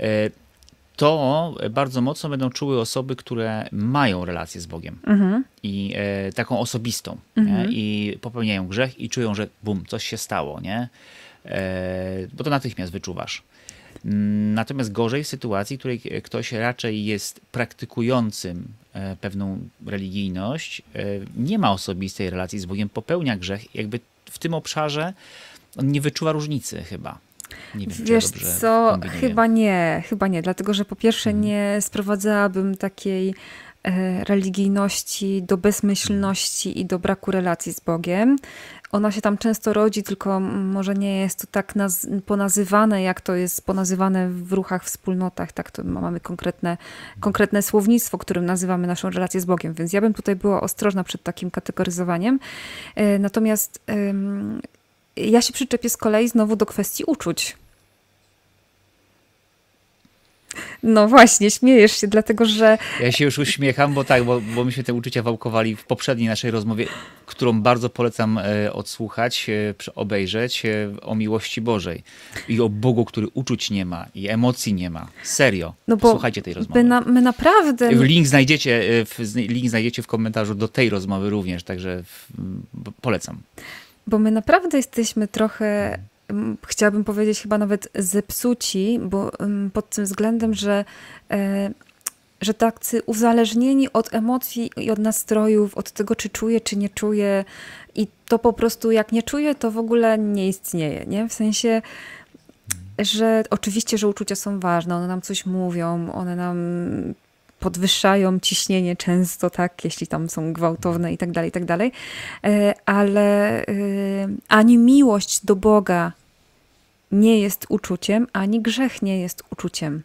Speaker 1: To bardzo mocno będą czuły osoby, które mają relację z Bogiem. Mhm. I e, taką osobistą. Mhm. Nie? I popełniają grzech i czują, że bum, coś się stało. Nie? E, bo to natychmiast wyczuwasz. Natomiast gorzej w sytuacji, w której ktoś raczej jest praktykującym e, pewną religijność, e, nie ma osobistej relacji z Bogiem, popełnia grzech. Jakby w tym obszarze on nie wyczuwa różnicy chyba. Nie wiem,
Speaker 2: Wiesz
Speaker 1: czy ja
Speaker 2: co,
Speaker 1: kombinuję.
Speaker 2: chyba nie, chyba nie, dlatego że po pierwsze hmm. nie sprowadzałabym takiej e, religijności do bezmyślności hmm. i do braku relacji z Bogiem. Ona się tam często rodzi, tylko może nie jest to tak naz- ponazywane, jak to jest ponazywane w ruchach, wspólnotach. Tak, to mamy konkretne, konkretne słownictwo, którym nazywamy naszą relację z Bogiem, więc ja bym tutaj była ostrożna przed takim kategoryzowaniem. E, natomiast e, ja się przyczepię z kolei znowu do kwestii uczuć. No właśnie, śmiejesz się, dlatego że...
Speaker 1: Ja się już uśmiecham, bo tak, bo, bo myśmy te uczucia wałkowali w poprzedniej naszej rozmowie, którą bardzo polecam e, odsłuchać, e, obejrzeć, e, o miłości Bożej i o Bogu, który uczuć nie ma i emocji nie ma. Serio.
Speaker 2: No bo
Speaker 1: Słuchajcie tej rozmowy.
Speaker 2: My, na, my naprawdę...
Speaker 1: Link znajdziecie, e, w, link znajdziecie w komentarzu do tej rozmowy również, także w, polecam.
Speaker 2: Bo my naprawdę jesteśmy trochę... Chciałabym powiedzieć chyba nawet zepsuci, bo pod tym względem, że, że tacy uzależnieni od emocji i od nastrojów, od tego, czy czuję, czy nie czuję i to po prostu jak nie czuję, to w ogóle nie istnieje, nie? W sensie, że oczywiście, że uczucia są ważne, one nam coś mówią, one nam podwyższają ciśnienie często, tak, jeśli tam są gwałtowne i tak dalej, i tak dalej, ale ani miłość do Boga nie jest uczuciem, ani grzech nie jest uczuciem.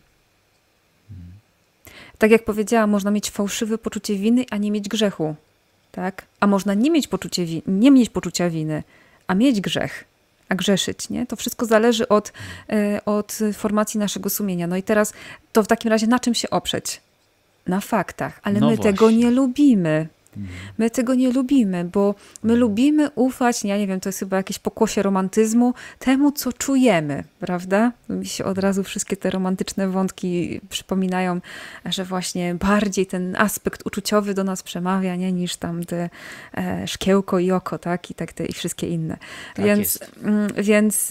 Speaker 2: Tak jak powiedziałam, można mieć fałszywe poczucie winy, a nie mieć grzechu, tak? A można nie mieć, poczucie wi- nie mieć poczucia winy, a mieć grzech, a grzeszyć, nie? To wszystko zależy od, od formacji naszego sumienia. No i teraz to w takim razie na czym się oprzeć? Na faktach, ale
Speaker 1: no
Speaker 2: my
Speaker 1: właśnie.
Speaker 2: tego nie lubimy. My tego nie lubimy, bo my lubimy ufać, ja nie wiem, to jest chyba jakieś pokłosie romantyzmu, temu, co czujemy, prawda? Mi się od razu wszystkie te romantyczne wątki przypominają, że właśnie bardziej ten aspekt uczuciowy do nas przemawia, nie, niż tam te e, szkiełko i oko, tak? I tak te i wszystkie inne.
Speaker 1: Tak
Speaker 2: więc
Speaker 1: jest.
Speaker 2: mm, więc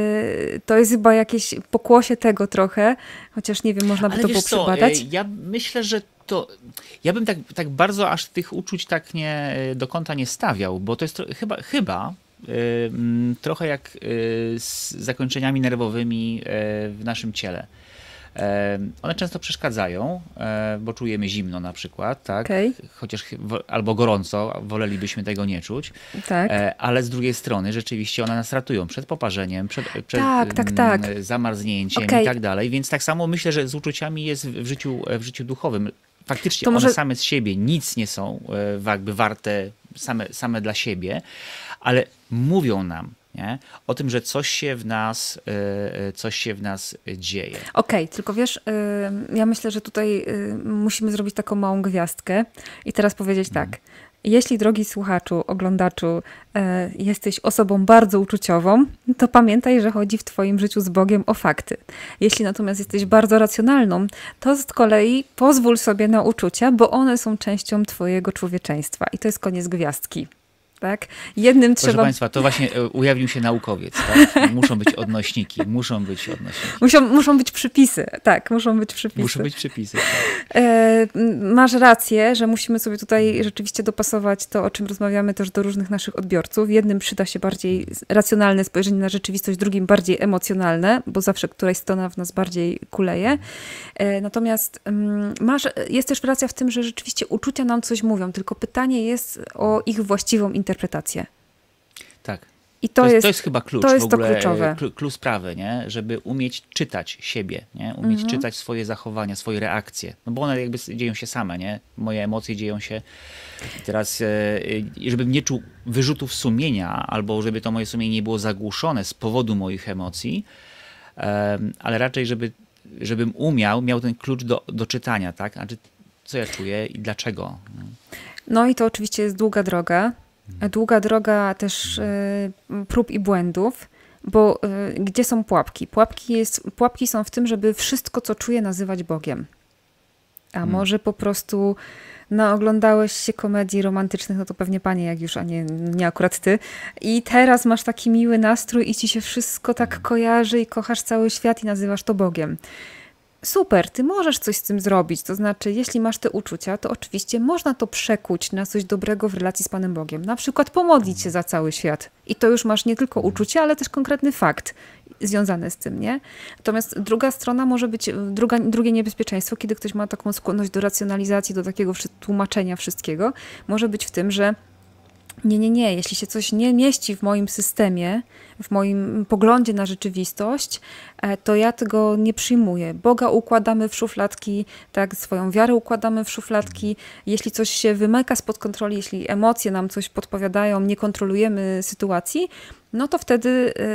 Speaker 2: y, to jest chyba jakieś pokłosie tego trochę, chociaż nie wiem, można by
Speaker 1: Ale
Speaker 2: to
Speaker 1: wiesz
Speaker 2: było
Speaker 1: co,
Speaker 2: przebadać.
Speaker 1: ja myślę, że to ja bym tak, tak bardzo aż tych uczuć tak nie do kąta nie stawiał, bo to jest tro, chyba, chyba yy, trochę jak yy, z zakończeniami nerwowymi yy, w naszym ciele. Yy, one często przeszkadzają, yy, bo czujemy zimno na przykład, tak?
Speaker 2: Okay.
Speaker 1: Chociaż albo gorąco, wolelibyśmy tego nie czuć,
Speaker 2: tak.
Speaker 1: yy, ale z drugiej strony rzeczywiście one nas ratują przed poparzeniem, przed, przed
Speaker 2: tak, tak, tak.
Speaker 1: zamarznięciem
Speaker 2: okay.
Speaker 1: i tak dalej, więc tak samo myślę, że z uczuciami jest w życiu, w życiu duchowym. Faktycznie
Speaker 2: to może...
Speaker 1: one same z siebie nic nie są jakby warte same, same dla siebie, ale mówią nam, nie? O tym, że coś się w nas, coś się w nas dzieje.
Speaker 2: Okej, okay, tylko wiesz, ja myślę, że tutaj musimy zrobić taką małą gwiazdkę i teraz powiedzieć hmm. tak. Jeśli, drogi słuchaczu, oglądaczu, e, jesteś osobą bardzo uczuciową, to pamiętaj, że chodzi w twoim życiu z Bogiem o fakty. Jeśli natomiast jesteś bardzo racjonalną, to z kolei pozwól sobie na uczucia, bo one są częścią twojego człowieczeństwa. I to jest koniec gwiazdki. Tak? Jednym
Speaker 1: Proszę
Speaker 2: trzeba...
Speaker 1: Państwa, to właśnie ujawnił się naukowiec. Tak? Muszą być odnośniki, muszą być odnośniki.
Speaker 2: Muszą, muszą być przypisy, tak, muszą być przypisy.
Speaker 1: Muszą być przypisy, tak.
Speaker 2: E, masz rację, że musimy sobie tutaj rzeczywiście dopasować to, o czym rozmawiamy też do różnych naszych odbiorców. Jednym przyda się bardziej racjonalne spojrzenie na rzeczywistość, drugim bardziej emocjonalne, bo zawsze któraś strona w nas bardziej kuleje. E, natomiast m, masz, jest też racja w tym, że rzeczywiście uczucia nam coś mówią, tylko pytanie jest o ich właściwą interpretację. interpretację.
Speaker 1: Tak.
Speaker 2: I to,
Speaker 1: to, jest,
Speaker 2: jest,
Speaker 1: to jest chyba klucz
Speaker 2: to jest
Speaker 1: w ogóle,
Speaker 2: to kluczowe.
Speaker 1: Klucz sprawy, nie? Żeby umieć czytać siebie, nie? Umieć mhm. czytać swoje zachowania, swoje reakcje. No bo one jakby dzieją się same, nie? Moje emocje dzieją się. I teraz, żebym nie czuł wyrzutów sumienia, albo żeby to moje sumienie nie było zagłuszone z powodu moich emocji, ale raczej, żeby, żebym umiał, miał ten klucz do, do czytania, tak? Znaczy, co ja czuję i dlaczego.
Speaker 2: No i to oczywiście jest długa droga. Długa droga też y, prób i błędów, bo y, gdzie są pułapki? Pułapki, jest, pułapki są w tym, żeby wszystko, co czuję, nazywać Bogiem. A hmm. może po prostu naoglądałeś się komedii romantycznych, no to pewnie panie, jak już, a nie, nie akurat ty. I teraz masz taki miły nastrój i ci się wszystko tak kojarzy i kochasz cały świat i nazywasz to Bogiem. Super, ty możesz coś z tym zrobić, to znaczy jeśli masz te uczucia, to oczywiście można to przekuć na coś dobrego w relacji z Panem Bogiem. Na przykład pomodlić się za cały świat i to już masz nie tylko uczucie, ale też konkretny fakt związany z tym, nie? Natomiast druga strona może być, druga, drugie niebezpieczeństwo, kiedy ktoś ma taką skłonność do racjonalizacji, do takiego tłumaczenia wszystkiego, może być w tym, że nie, nie, nie. Jeśli się coś nie mieści w moim systemie, w moim poglądzie na rzeczywistość, to ja tego nie przyjmuję. Boga układamy w szufladki, tak, swoją wiarę układamy w szufladki. Jeśli coś się wymyka spod kontroli, jeśli emocje nam coś podpowiadają, nie kontrolujemy sytuacji, no to wtedy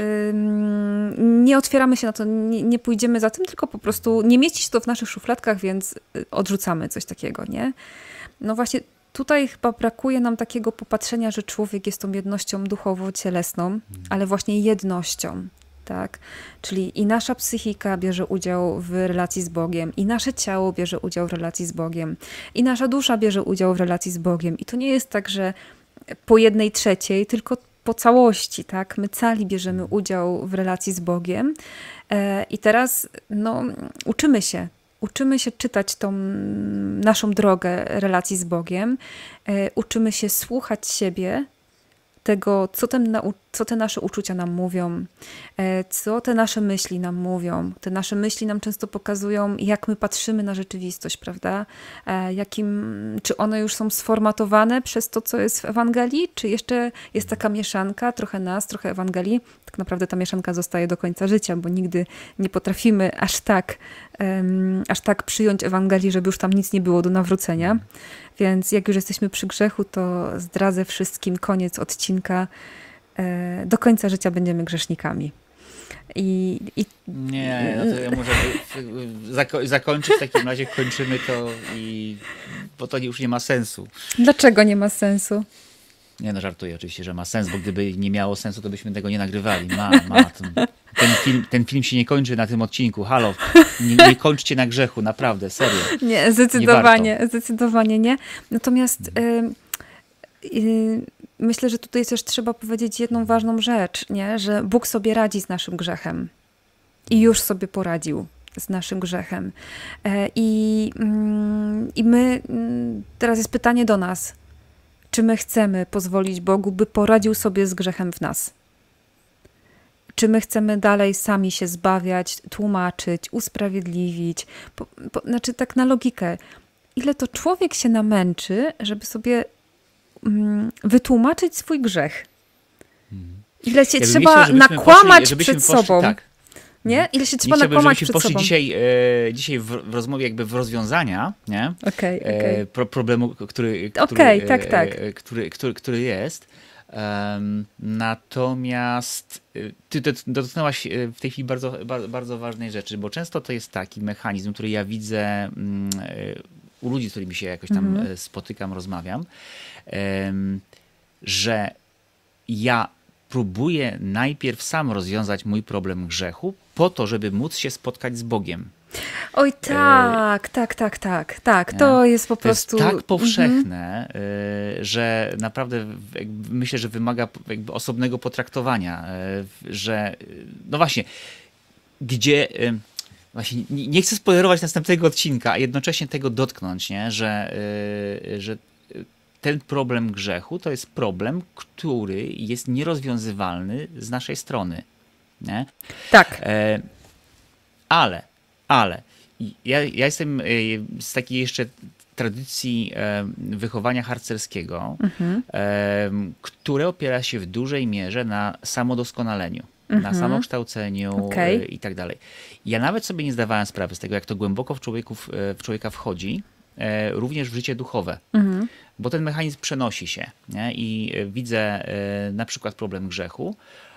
Speaker 2: yy, nie otwieramy się na to, nie, nie pójdziemy za tym, tylko po prostu nie mieści się to w naszych szufladkach, więc odrzucamy coś takiego, nie? No właśnie tutaj chyba brakuje nam takiego popatrzenia, że człowiek jest tą jednością duchowo-cielesną, ale właśnie jednością, tak? Czyli i nasza psychika bierze udział w relacji z Bogiem, i nasze ciało bierze udział w relacji z Bogiem, i nasza dusza bierze udział w relacji z Bogiem. I to nie jest tak, że po jednej trzeciej, tylko po całości, tak? My cali bierzemy udział w relacji z Bogiem. I teraz no, uczymy się. Uczymy się czytać tą naszą drogę relacji z Bogiem. Uczymy się słuchać siebie, tego, co, ten, co te nasze uczucia nam mówią, co te nasze myśli nam mówią. Te nasze myśli nam często pokazują, jak my patrzymy na rzeczywistość, prawda? Jakim, czy one już są sformatowane przez to, co jest w Ewangelii, czy jeszcze jest taka mieszanka, trochę nas, trochę Ewangelii. Tak naprawdę ta mieszanka zostaje do końca życia, bo nigdy nie potrafimy aż tak, um, aż tak przyjąć Ewangelii, żeby już tam nic nie było do nawrócenia. Więc jak już jesteśmy przy grzechu, to zdradzę wszystkim koniec odcinka. Do końca życia będziemy grzesznikami. I, i...
Speaker 1: Nie, no to ja może zako- zakończyć w takim razie, kończymy to, i bo to już nie ma sensu.
Speaker 2: Dlaczego nie ma sensu?
Speaker 1: Nie, no żartuję oczywiście, że ma sens, bo gdyby nie miało sensu, to byśmy tego nie nagrywali. Ma, ma. Ten, ten, film, ten film się nie kończy na tym odcinku. Halo, nie, nie kończcie na grzechu, naprawdę, serio.
Speaker 2: Nie, zdecydowanie, nie zdecydowanie nie. Natomiast y, y, myślę, że tutaj też trzeba powiedzieć jedną ważną rzecz, nie? Że Bóg sobie radzi z naszym grzechem. I już sobie poradził z naszym grzechem. I, i my, teraz jest pytanie do nas. Czy my chcemy pozwolić Bogu, by poradził sobie z grzechem w nas? Czy my chcemy dalej sami się zbawiać, tłumaczyć, usprawiedliwić? Po, po, znaczy tak na logikę. Ile to człowiek się namęczy, żeby sobie mm, wytłumaczyć swój grzech? Ile się ja trzeba myślę, nakłamać poszli, przed poszli, sobą? Tak. Nie? Ile się trzeba nie nakłamać przed
Speaker 1: poszli
Speaker 2: sobą?
Speaker 1: Dzisiaj, e, dzisiaj w, w rozmowie jakby w rozwiązania, nie?
Speaker 2: Okay, okay.
Speaker 1: E, pro, problemu, który, który,
Speaker 2: okay, tak, tak.
Speaker 1: E, który, który, który jest. Um, natomiast ty dotknęłaś w tej chwili bardzo, bardzo ważnej rzeczy, bo często to jest taki mechanizm, który ja widzę um, u ludzi, z którymi się jakoś tam mm-hmm. spotykam, rozmawiam, um, że ja próbuję najpierw sam rozwiązać mój problem grzechu po to, żeby móc się spotkać z Bogiem.
Speaker 2: Oj tak, e, tak, tak, tak, tak. To jest po prostu...
Speaker 1: To jest tak powszechne, mm-hmm. że naprawdę myślę, że wymaga jakby osobnego potraktowania, że no właśnie, gdzie... Właśnie nie chcę spoilerować następnego odcinka, a jednocześnie tego dotknąć, nie? Że, że ten problem grzechu to jest problem, który jest nierozwiązywalny z naszej strony. Nie?
Speaker 2: Tak.
Speaker 1: E, ale, ale ja, ja jestem z takiej jeszcze tradycji e, wychowania harcerskiego, mhm. e, które opiera się w dużej mierze na samodoskonaleniu, mhm. na samokształceniu okay. e, i tak dalej. Ja nawet sobie nie zdawałem sprawy z tego, jak to głęboko w, człowieku, w człowieka wchodzi, e, również w życie duchowe. Mhm. Bo ten mechanizm przenosi się, nie? I widzę e, na przykład problem grzechu.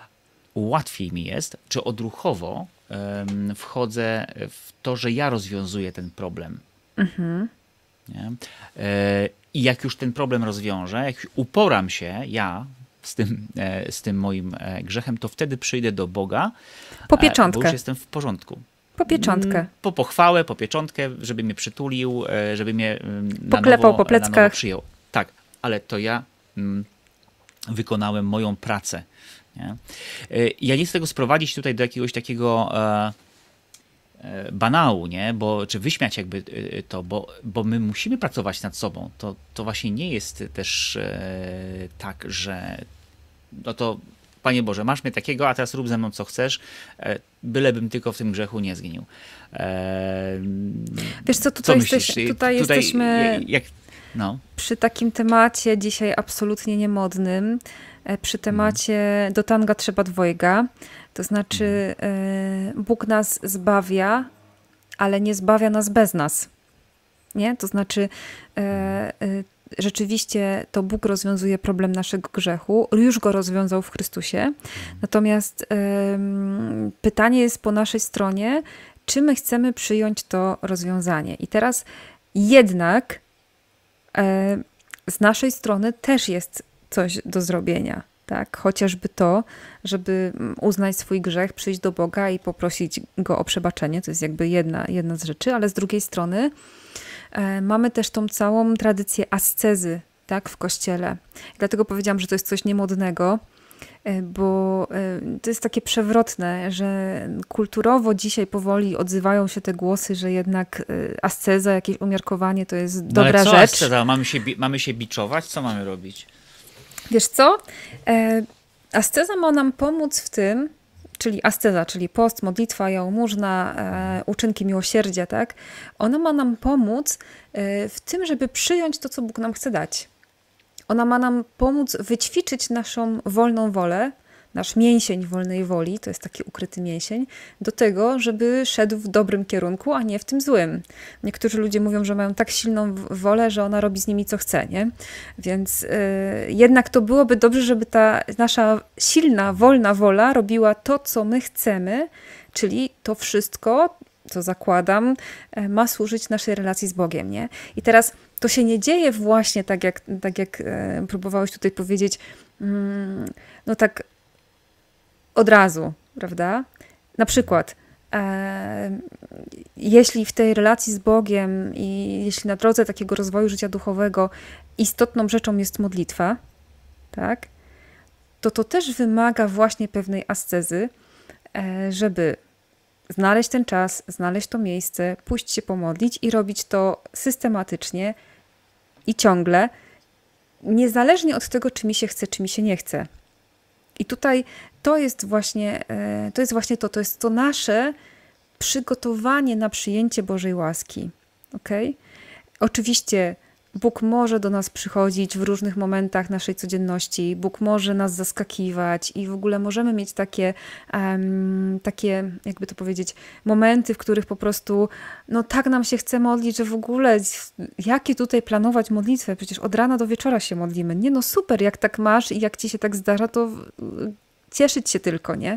Speaker 1: Łatwiej mi jest, czy odruchowo e, wchodzę w to, że ja rozwiązuję ten problem. Mhm. Nie? E, I jak już ten problem rozwiążę, jak uporam się ja z tym, e, z tym moim e, grzechem, to wtedy przyjdę do Boga,
Speaker 2: po pieczątkę.
Speaker 1: Bo już jestem w porządku.
Speaker 2: Po pieczątkę.
Speaker 1: Po pochwałę, po pieczątkę, żeby mnie przytulił, żeby mnie na
Speaker 2: poklepał
Speaker 1: nowo,
Speaker 2: po pleckach.
Speaker 1: Na nowo przyjął. Tak, ale to ja mm, wykonałem moją pracę. Nie? Ja nie chcę tego sprowadzić tutaj do jakiegoś takiego e, e, banału, nie? Bo, czy wyśmiać jakby to, bo, bo my musimy pracować nad sobą. To, to właśnie nie jest też e, tak, że no to Panie Boże, masz mnie takiego, a teraz rób ze mną co chcesz, e, bylebym tylko w tym grzechu nie zgnił. E,
Speaker 2: Wiesz co, tutaj,
Speaker 1: co
Speaker 2: jesteś, tutaj, tutaj jesteśmy...
Speaker 1: Jak, No.
Speaker 2: Przy takim temacie dzisiaj absolutnie niemodnym, przy temacie do tanga trzeba dwojga, to znaczy Bóg nas zbawia, ale nie zbawia nas bez nas. Nie? To znaczy rzeczywiście to Bóg rozwiązuje problem naszego grzechu, już go rozwiązał w Chrystusie. Natomiast pytanie jest po naszej stronie, czy my chcemy przyjąć to rozwiązanie. I teraz jednak z naszej strony też jest coś do zrobienia. Tak? Chociażby to, żeby uznać swój grzech, przyjść do Boga i poprosić Go o przebaczenie. To jest jakby jedna, jedna z rzeczy, ale z drugiej strony e, mamy też tą całą tradycję ascezy, tak, w Kościele. Dlatego powiedziałam, że to jest coś niemodnego, e, bo e, to jest takie przewrotne, że kulturowo dzisiaj powoli odzywają się te głosy, że jednak e, asceza, jakieś umiarkowanie to jest
Speaker 1: no
Speaker 2: dobra
Speaker 1: ale co
Speaker 2: rzecz.
Speaker 1: Asceza? Mamy się, mamy się biczować? Co mamy robić?
Speaker 2: Wiesz co? E, asceza ma nam pomóc w tym, czyli asceza, czyli post, modlitwa, jałmużna, e, uczynki miłosierdzia, tak? Ona ma nam pomóc e, w tym, żeby przyjąć to, co Bóg nam chce dać. Ona ma nam pomóc wyćwiczyć naszą wolną wolę, nasz mięsień wolnej woli, to jest taki ukryty mięsień, do tego, żeby szedł w dobrym kierunku, a nie w tym złym. Niektórzy ludzie mówią, że mają tak silną wolę, że ona robi z nimi co chce, nie? Więc yy, jednak to byłoby dobrze, żeby ta nasza silna, wolna wola robiła to, co my chcemy, czyli to wszystko, co zakładam, ma służyć naszej relacji z Bogiem, nie? I teraz to się nie dzieje właśnie tak, jak, tak jak e, próbowałeś tutaj powiedzieć, mm, no tak od razu, prawda? Na przykład, e, jeśli w tej relacji z Bogiem i jeśli na drodze takiego rozwoju życia duchowego istotną rzeczą jest modlitwa, tak? To to też wymaga właśnie pewnej ascezy, e, żeby znaleźć ten czas, znaleźć to miejsce, pójść się pomodlić i robić to systematycznie i ciągle, niezależnie od tego, czy mi się chce, czy mi się nie chce. I tutaj to jest właśnie to, jest właśnie to, to jest to nasze przygotowanie na przyjęcie Bożej łaski. Okay? Oczywiście Bóg może do nas przychodzić w różnych momentach naszej codzienności, Bóg może nas zaskakiwać i w ogóle możemy mieć takie, um, takie, jakby to powiedzieć, momenty, w których po prostu no tak nam się chce modlić, że w ogóle jakie tutaj planować modlitwę? Przecież od rana do wieczora się modlimy. Nie no super, jak tak masz i jak ci się tak zdarza, to cieszyć się tylko, nie?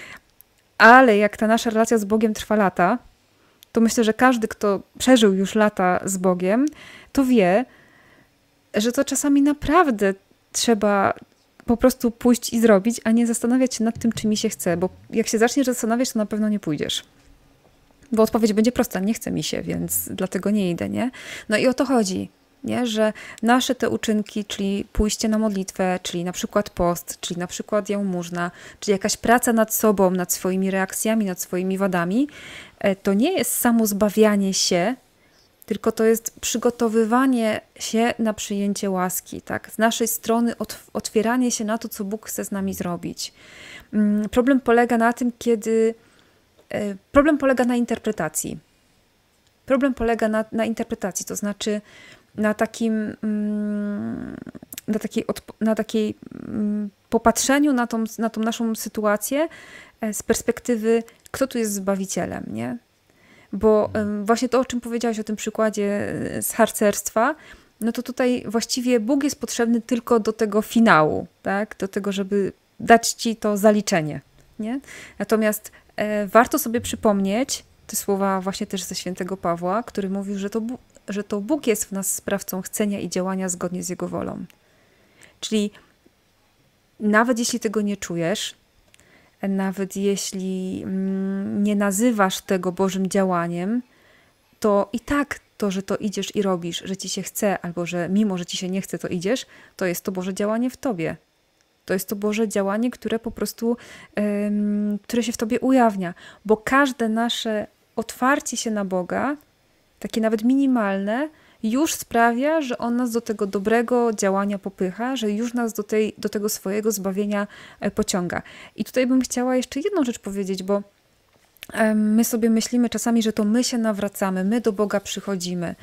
Speaker 2: Ale jak ta nasza relacja z Bogiem trwa lata, to myślę, że każdy, kto przeżył już lata z Bogiem, to wie, że to czasami naprawdę trzeba po prostu pójść i zrobić, a nie zastanawiać się nad tym, czy mi się chce, bo jak się zaczniesz zastanawiać, to na pewno nie pójdziesz. Bo odpowiedź będzie prosta, nie chce mi się, więc dlatego nie idę, nie? No i o to chodzi, nie? Że nasze te uczynki, czyli pójście na modlitwę, czyli na przykład post, czyli na przykład jałmużna, czyli jakaś praca nad sobą, nad swoimi reakcjami, nad swoimi wadami, to nie jest samo zbawianie się, tylko to jest przygotowywanie się na przyjęcie łaski, tak? Z naszej strony otwieranie się na to, co Bóg chce z nami zrobić. Problem polega na tym, kiedy... Problem polega na interpretacji. Problem polega na, na interpretacji, to znaczy na takim, na takiej, na takiej popatrzeniu na tą, na tą naszą sytuację z perspektywy, kto tu jest Zbawicielem, nie? Bo właśnie to, o czym powiedziałaś, o tym przykładzie z harcerstwa, no to tutaj właściwie Bóg jest potrzebny tylko do tego finału, tak? Do tego, żeby dać ci to zaliczenie, nie? Natomiast e, warto sobie przypomnieć te słowa właśnie też ze świętego Pawła, który mówił, że to, że to Bóg jest w nas sprawcą chcenia i działania zgodnie z Jego wolą. Czyli nawet jeśli tego nie czujesz, nawet jeśli nie nazywasz tego Bożym działaniem, to i tak to, że to idziesz i robisz, że ci się chce, albo że mimo, że ci się nie chce, to idziesz, to jest to Boże działanie w tobie. To jest to Boże działanie, które po prostu, um, które się w tobie ujawnia. Bo każde nasze otwarcie się na Boga, takie nawet minimalne, już sprawia, że On nas do tego dobrego działania popycha, że już nas do, tej, do tego swojego zbawienia pociąga. I tutaj bym chciała jeszcze jedną rzecz powiedzieć, bo my sobie myślimy czasami, że to my się nawracamy, my do Boga przychodzimy,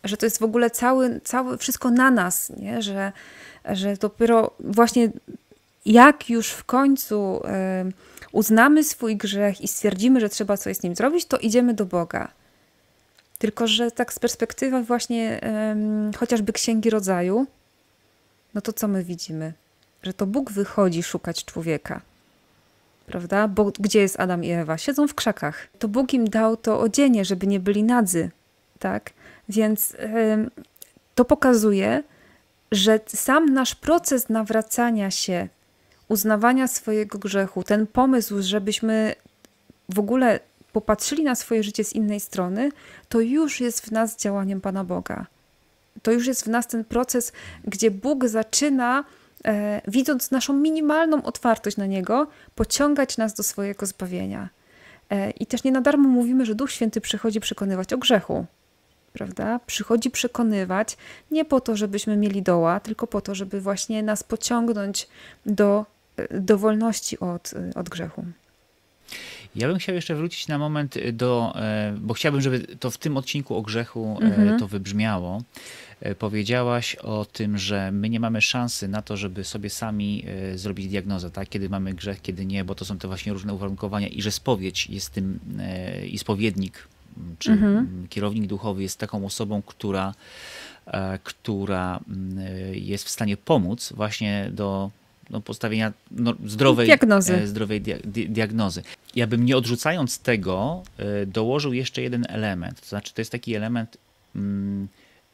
Speaker 2: że to jest w ogóle cały, cały wszystko na nas, nie? Że, że dopiero właśnie jak już w końcu y, uznamy swój grzech i stwierdzimy, że trzeba coś z nim zrobić, to idziemy do Boga. Tylko że tak z perspektywy właśnie y, chociażby Księgi Rodzaju, no to co my widzimy? Że to Bóg wychodzi szukać człowieka. Prawda? Bo gdzie jest Adam i Ewa? Siedzą w krzakach. To Bóg im dał to odzienie, żeby nie byli nadzy. Tak? Więc y, to pokazuje, że sam nasz proces nawracania się, uznawania swojego grzechu, ten pomysł, żebyśmy w ogóle popatrzyli na swoje życie z innej strony, to już jest w nas działaniem Pana Boga. To już jest w nas ten proces, gdzie Bóg zaczyna, e, widząc naszą minimalną otwartość na Niego, pociągać nas do swojego zbawienia. E, I też nie na darmo mówimy, że Duch Święty przychodzi przekonywać o grzechu. Prawda? Przychodzi przekonywać nie po to, żebyśmy mieli doła, tylko po to, żeby właśnie nas pociągnąć do, do wolności od, od grzechu.
Speaker 1: Ja bym chciał jeszcze wrócić na moment do, bo chciałbym, żeby to w tym odcinku o grzechu
Speaker 2: Mhm.
Speaker 1: to wybrzmiało. Powiedziałaś o tym, że my nie mamy szansy na to, żeby sobie sami zrobić diagnozę, tak? Kiedy mamy grzech, kiedy nie, bo to są te właśnie różne uwarunkowania i że spowiedź jest tym, i spowiednik, czy mhm. kierownik duchowy jest taką osobą, która, która jest w stanie pomóc właśnie do no, postawienia no, zdrowej,
Speaker 2: diagnozy.
Speaker 1: zdrowej dia diagnozy. Ja bym nie odrzucając tego dołożył jeszcze jeden element. To znaczy to jest taki element mm,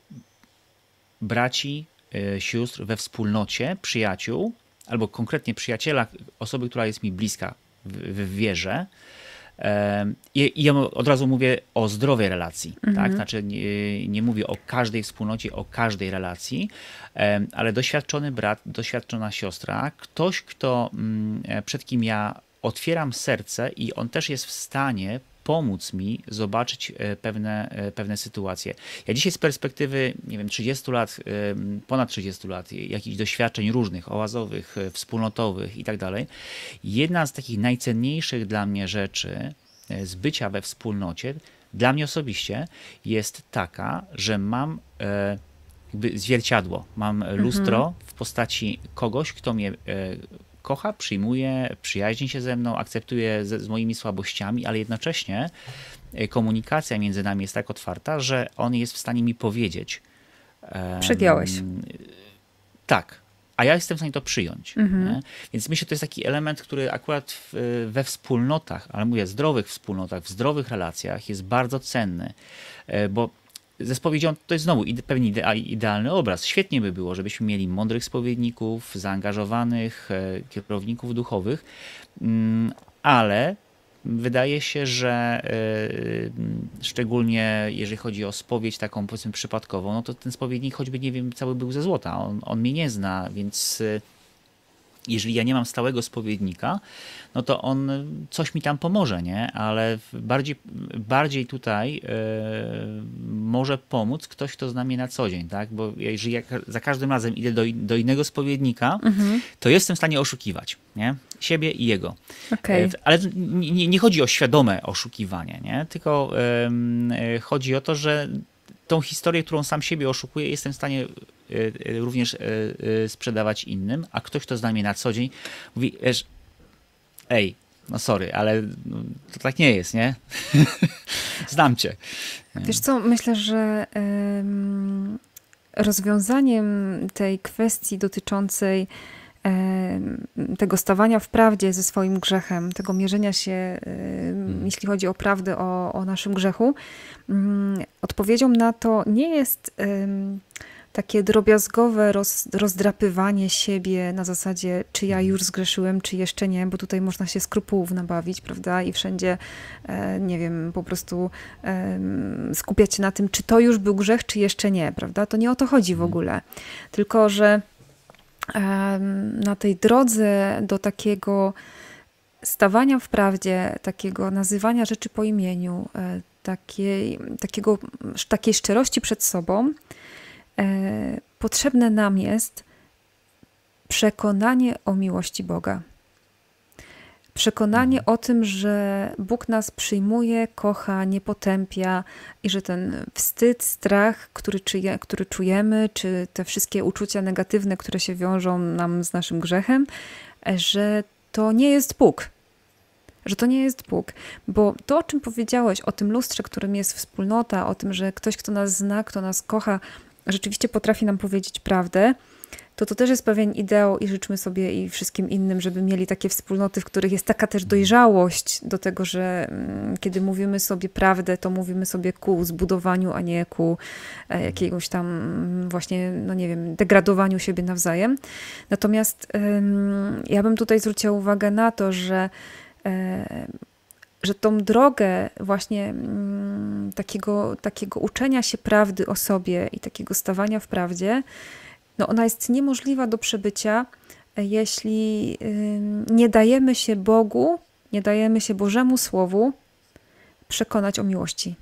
Speaker 1: braci, sióstr we wspólnocie, przyjaciół, albo konkretnie przyjaciela, osoby, która jest mi bliska w, w wierze. I ja od razu mówię o zdrowej relacji, mhm. tak? Znaczy nie, nie mówię o każdej wspólnocie, o każdej relacji, ale doświadczony brat, doświadczona siostra, ktoś, kto, przed kim ja otwieram serce i on też jest w stanie pomóc mi zobaczyć pewne, pewne sytuacje. Ja dzisiaj z perspektywy, nie wiem, trzydziestu lat, ponad trzydziestu lat, jakichś doświadczeń różnych, oazowych, wspólnotowych i tak dalej, jedna z takich najcenniejszych dla mnie rzeczy z bycia we wspólnocie, dla mnie osobiście jest taka, że mam jakby zwierciadło, mam lustro mhm. w postaci kogoś, kto mnie kocha, przyjmuje, przyjaźni się ze mną, akceptuje z, z moimi słabościami, ale jednocześnie komunikacja między nami jest tak otwarta, że on jest w stanie mi powiedzieć.
Speaker 2: Przegiąłeś.
Speaker 1: Um, tak, a ja jestem w stanie to przyjąć. Mhm. Więc myślę, że to jest taki element, który akurat w, we wspólnotach, ale mówię, zdrowych wspólnotach, w zdrowych relacjach jest bardzo cenny, bo ze spowiedzią to jest znowu ide, pewnie ide, idealny obraz. Świetnie by było, żebyśmy mieli mądrych spowiedników, zaangażowanych e, kierowników duchowych, mm, ale wydaje się, że e, szczególnie jeżeli chodzi o spowiedź taką powiedzmy przypadkową, no to ten spowiednik choćby, nie wiem, cały był ze złota. On, on mnie nie zna, więc e, jeżeli ja nie mam stałego spowiednika, no to on coś mi tam pomoże, nie? Ale bardziej, bardziej tutaj yy, może pomóc ktoś, kto zna mnie na co dzień, tak? Bo jeżeli ja za każdym razem idę do, do innego spowiednika, mhm. to jestem w stanie oszukiwać, nie? Siebie i jego. Okay. Yy, ale nie, nie chodzi o świadome oszukiwanie, nie? Tylko yy, chodzi o to, że tą historię, którą sam siebie oszukuję, jestem w stanie również sprzedawać innym, a ktoś, kto zna mnie na co dzień, mówi, wiesz, ej, no sorry, ale to tak nie jest, nie? Znam cię.
Speaker 2: Wiesz co, myślę, że um, rozwiązaniem tej kwestii dotyczącej um, tego stawania w prawdzie ze swoim grzechem, tego mierzenia się, um, hmm. jeśli chodzi o prawdę o, o naszym grzechu, um, odpowiedzią na to nie jest um, takie drobiazgowe roz, rozdrapywanie siebie na zasadzie, czy ja już zgrzeszyłem, czy jeszcze nie, bo tutaj można się skrupułów nabawić, prawda? I wszędzie, e, nie wiem, po prostu e, skupiać się na tym, czy to już był grzech, czy jeszcze nie, prawda? To nie o to chodzi w ogóle. Tylko, że e, na tej drodze do takiego stawania w prawdzie, takiego nazywania rzeczy po imieniu, e, takiej, takiego, takiej szczerości przed sobą, potrzebne nam jest przekonanie o miłości Boga. Przekonanie o tym, że Bóg nas przyjmuje, kocha, nie potępia i że ten wstyd, strach, który, czuje, który czujemy, czy te wszystkie uczucia negatywne, które się wiążą nam z naszym grzechem, że to nie jest Bóg. Że to nie jest Bóg. Bo to, o czym powiedziałeś, o tym lustrze, którym jest wspólnota, o tym, że ktoś, kto nas zna, kto nas kocha, rzeczywiście potrafi nam powiedzieć prawdę, to to też jest pewien ideał i życzmy sobie i wszystkim innym, żeby mieli takie wspólnoty, w których jest taka też dojrzałość do tego, że mm, kiedy mówimy sobie prawdę, to mówimy sobie ku zbudowaniu, a nie ku e, jakiegoś tam mm, właśnie, no nie wiem, degradowaniu siebie nawzajem. Natomiast ym, ja bym tutaj zwróciła uwagę na to, że e, że tą drogę właśnie mm, takiego, takiego uczenia się prawdy o sobie i takiego stawania w prawdzie, no ona jest niemożliwa do przebycia, jeśli nie dajemy się Bogu, nie dajemy się Bożemu Słowu przekonać o miłości.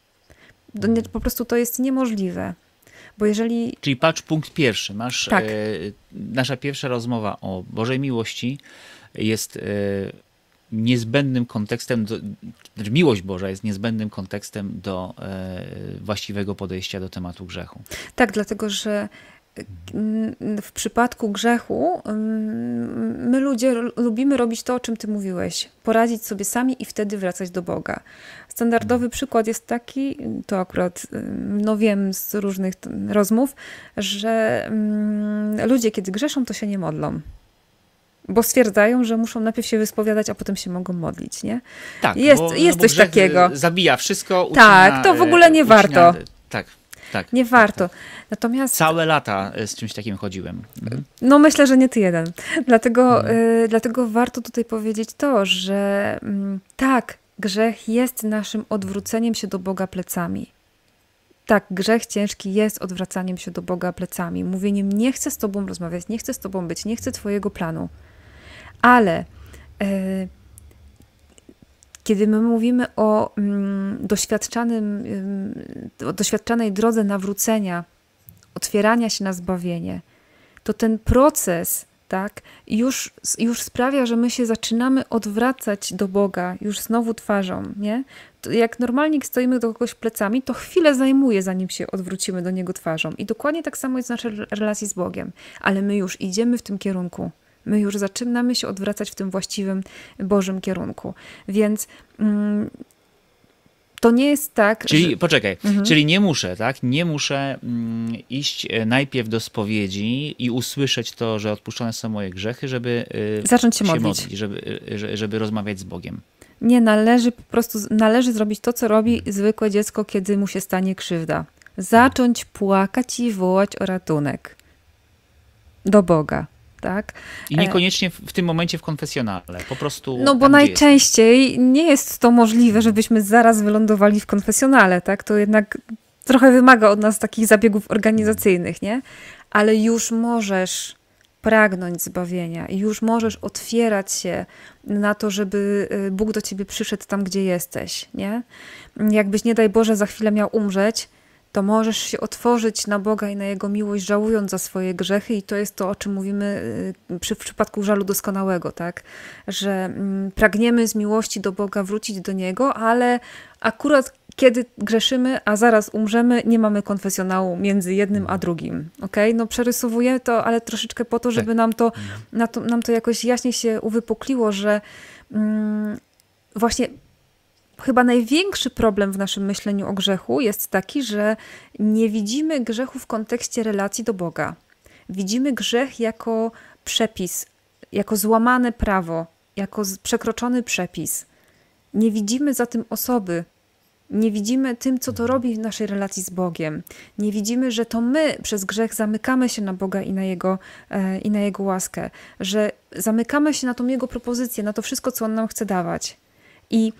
Speaker 2: Po prostu to jest niemożliwe. Bo jeżeli...
Speaker 1: Czyli patrz, punkt pierwszy. Masz,
Speaker 2: tak.
Speaker 1: e, nasza pierwsza rozmowa o Bożej miłości jest e, niezbędnym kontekstem, do, miłość Boża jest niezbędnym kontekstem do e, właściwego podejścia do tematu grzechu.
Speaker 2: Tak, dlatego że w przypadku grzechu my ludzie lubimy robić to, o czym ty mówiłeś. Poradzić sobie sami i wtedy wracać do Boga. Standardowy przykład jest taki, to akurat no wiem z różnych rozmów, że ludzie, kiedy grzeszą, to się nie modlą. Bo stwierdzają, że muszą najpierw się wyspowiadać, a potem się mogą modlić, nie?
Speaker 1: Tak,
Speaker 2: jest,
Speaker 1: bo,
Speaker 2: jest
Speaker 1: no bo
Speaker 2: coś takiego.
Speaker 1: Zabija wszystko. Ucina,
Speaker 2: tak, to w ogóle nie
Speaker 1: ucina,
Speaker 2: warto.
Speaker 1: Tak. Tak,
Speaker 2: nie
Speaker 1: tak,
Speaker 2: warto.
Speaker 1: Tak.
Speaker 2: Natomiast...
Speaker 1: Całe lata z czymś takim chodziłem. Mhm.
Speaker 2: No myślę, że nie ty jeden. Dlatego,
Speaker 1: mhm.
Speaker 2: y, dlatego warto tutaj powiedzieć to, że y, tak, grzech jest naszym odwróceniem się do Boga plecami. Tak, grzech ciężki jest odwracaniem się do Boga plecami. Mówieniem, nie chcę z tobą rozmawiać, nie chcę z tobą być, nie chcę twojego planu. Ale y, kiedy my mówimy o mm, doświadczanym, y, o doświadczanej drodze nawrócenia, otwierania się na zbawienie, to ten proces, tak, już, już sprawia, że my się zaczynamy odwracać do Boga, już znowu twarzą, nie? To jak normalnie stoimy do kogoś plecami, to chwilę zajmuje, zanim się odwrócimy do Niego twarzą. I dokładnie tak samo jest w naszej relacji z Bogiem. Ale my już idziemy w tym kierunku. My już zaczynamy się odwracać w tym właściwym Bożym kierunku. Więc mm, to nie jest tak,
Speaker 1: Czyli,
Speaker 2: że...
Speaker 1: poczekaj,
Speaker 2: mhm.
Speaker 1: czyli nie muszę, tak? Nie muszę mm, iść najpierw do spowiedzi i usłyszeć to, że odpuszczone są moje grzechy, żeby y,
Speaker 2: zacząć się,
Speaker 1: się
Speaker 2: modlić,
Speaker 1: modlić żeby, y, żeby rozmawiać z Bogiem.
Speaker 2: Nie, należy po prostu, należy zrobić to, co robi zwykłe dziecko, kiedy mu się stanie krzywda. Zacząć płakać i wołać o ratunek. Do Boga. Tak?
Speaker 1: I niekoniecznie w tym momencie w konfesjonale, po prostu.
Speaker 2: No bo
Speaker 1: tam,
Speaker 2: najczęściej nie jest to możliwe, żebyśmy zaraz wylądowali w konfesjonale, tak? To jednak trochę wymaga od nas takich zabiegów organizacyjnych, nie? Ale już możesz pragnąć zbawienia i już możesz otwierać się na to, żeby Bóg do ciebie przyszedł tam, gdzie jesteś, nie? Jakbyś, nie daj Boże, za chwilę miał umrzeć, to możesz się otworzyć na Boga i na Jego miłość, żałując za swoje grzechy, i to jest to, o czym mówimy przy, w przypadku żalu doskonałego, tak? Że mm, pragniemy z miłości do Boga wrócić do Niego, ale akurat kiedy grzeszymy, a zaraz umrzemy, nie mamy konfesjonału między jednym a drugim, okej? No przerysowuję to, ale troszeczkę po to, żeby nam to, na to, nam to jakoś jaśniej się uwypukliło, że mm, właśnie chyba największy problem w naszym myśleniu o grzechu jest taki, że nie widzimy grzechu w kontekście relacji do Boga. Widzimy grzech jako przepis, jako złamane prawo, jako przekroczony przepis. Nie widzimy za tym osoby. Nie widzimy tym, co to robi w naszej relacji z Bogiem. Nie widzimy, że to my przez grzech zamykamy się na Boga i na Jego, e, i na Jego łaskę. Że zamykamy się na tą Jego propozycję, na to wszystko, co On nam chce dawać. I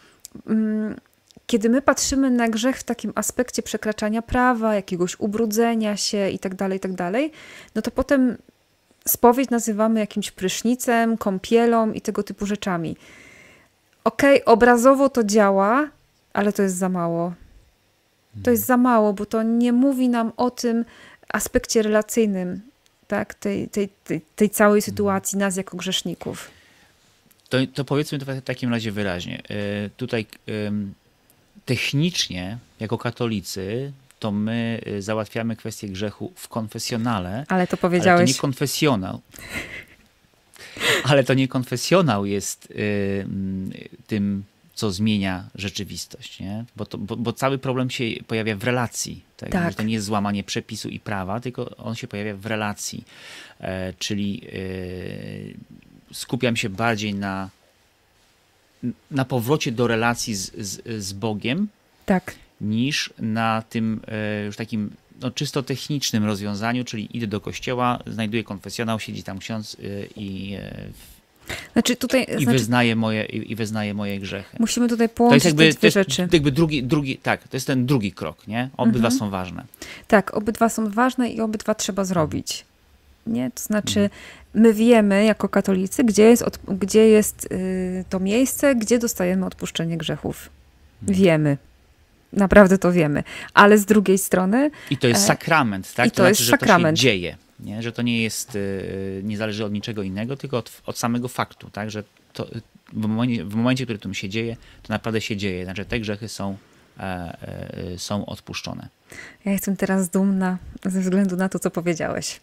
Speaker 2: kiedy my patrzymy na grzech w takim aspekcie przekraczania prawa, jakiegoś ubrudzenia się i tak dalej, i tak dalej, no to potem spowiedź nazywamy jakimś prysznicem, kąpielą i tego typu rzeczami. Okej, obrazowo to działa, ale to jest za mało. To jest za mało, bo to nie mówi nam o tym aspekcie relacyjnym, tak, tej, tej, tej, tej całej sytuacji nas jako grzeszników.
Speaker 1: To, to powiedzmy to w takim razie wyraźnie. Tutaj technicznie, jako katolicy, to my załatwiamy kwestię grzechu w konfesjonale.
Speaker 2: Ale to powiedziałeś.
Speaker 1: Ale to nie konfesjonał. Ale to nie konfesjonał jest tym, co zmienia rzeczywistość, nie? Bo, to, bo, bo cały problem się pojawia w relacji. Tak? Tak. To nie jest złamanie przepisu i prawa, tylko on się pojawia w relacji. E, czyli e, skupiam się bardziej na, na powrocie do relacji z, z, z Bogiem,
Speaker 2: tak,
Speaker 1: niż na tym e, już takim no, czysto technicznym rozwiązaniu, czyli idę do kościoła, znajduję konfesjonał, siedzi tam ksiądz e, i e,
Speaker 2: Znaczy tutaj,
Speaker 1: I,
Speaker 2: znaczy,
Speaker 1: wyznaje moje, i, i wyznaje moje grzechy.
Speaker 2: Musimy tutaj połączyć
Speaker 1: to jest jakby,
Speaker 2: te dwie
Speaker 1: to jest
Speaker 2: rzeczy.
Speaker 1: Jakby drugi, drugi, tak, to jest ten drugi krok, nie? Obydwa mhm. są ważne.
Speaker 2: Tak, obydwa są ważne i obydwa trzeba zrobić. Nie? To znaczy, mhm. my wiemy jako katolicy, gdzie jest, od, gdzie jest y, to miejsce, gdzie dostajemy odpuszczenie grzechów. Mhm. Wiemy. Naprawdę to wiemy. Ale z drugiej strony...
Speaker 1: I to jest sakrament, tak?
Speaker 2: I to,
Speaker 1: to
Speaker 2: jest
Speaker 1: znaczy,
Speaker 2: sakrament.
Speaker 1: Że to się dzieje. Nie? Że to nie jest, nie zależy od niczego innego, tylko od, od samego faktu, tak? Że to, w, momencie, w momencie, w którym to się dzieje, to naprawdę się dzieje. Znaczy te grzechy są, e, e, są odpuszczone.
Speaker 2: Ja jestem teraz dumna ze względu na to, co powiedziałeś.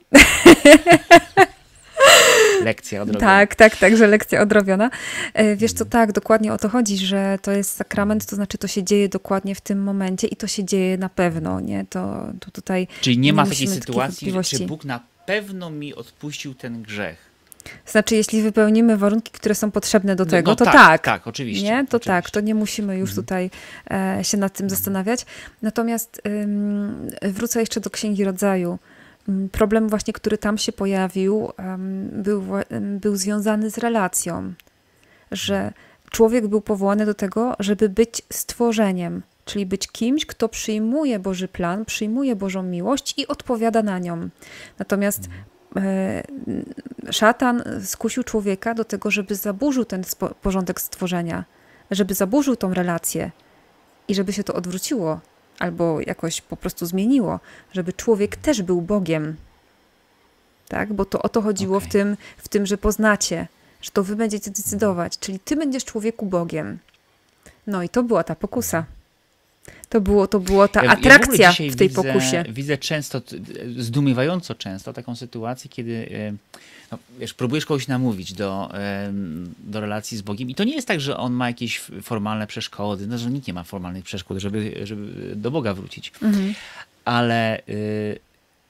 Speaker 1: Lekcja odrobiona.
Speaker 2: Tak, tak, tak, że lekcja odrobiona. Wiesz co, tak, dokładnie o to chodzi, że to jest sakrament, to znaczy to się dzieje dokładnie w tym momencie i to się dzieje na pewno, nie? To, to tutaj
Speaker 1: Czyli nie ma takiej sytuacji, że czy Bóg na pewno mi odpuścił ten grzech?
Speaker 2: Znaczy, jeśli wypełnimy warunki, które są potrzebne do tego,
Speaker 1: no,
Speaker 2: to
Speaker 1: tak.
Speaker 2: Tak,
Speaker 1: tak oczywiście.
Speaker 2: Nie? To
Speaker 1: oczywiście.
Speaker 2: tak, to nie musimy już mhm. tutaj e, się nad tym mhm. zastanawiać. Natomiast ym, wrócę jeszcze do Księgi Rodzaju. Problem właśnie, który tam się pojawił, był, był związany z relacją, że człowiek był powołany do tego, żeby być stworzeniem, czyli być kimś, kto przyjmuje Boży plan, przyjmuje Bożą miłość i odpowiada na nią. Natomiast e, szatan skusił człowieka do tego, żeby zaburzył ten spo, porządek stworzenia, żeby zaburzył tą relację i żeby się to odwróciło. Albo jakoś po prostu zmieniło, żeby człowiek też był Bogiem. Tak? Bo to o to chodziło okay. w tym, w tym, że poznacie, że to wy będziecie decydować, czyli ty będziesz człowieku Bogiem. No i to była ta pokusa. To było, to było ta
Speaker 1: ja,
Speaker 2: atrakcja
Speaker 1: ja
Speaker 2: w tej
Speaker 1: widzę,
Speaker 2: pokusie.
Speaker 1: Widzę często, zdumiewająco często taką sytuację, kiedy no, wiesz, próbujesz kogoś namówić do, do relacji z Bogiem i to nie jest tak, że on ma jakieś formalne przeszkody, no, że nikt nie ma formalnych przeszkód, żeby, żeby do Boga wrócić. Mhm. Ale y,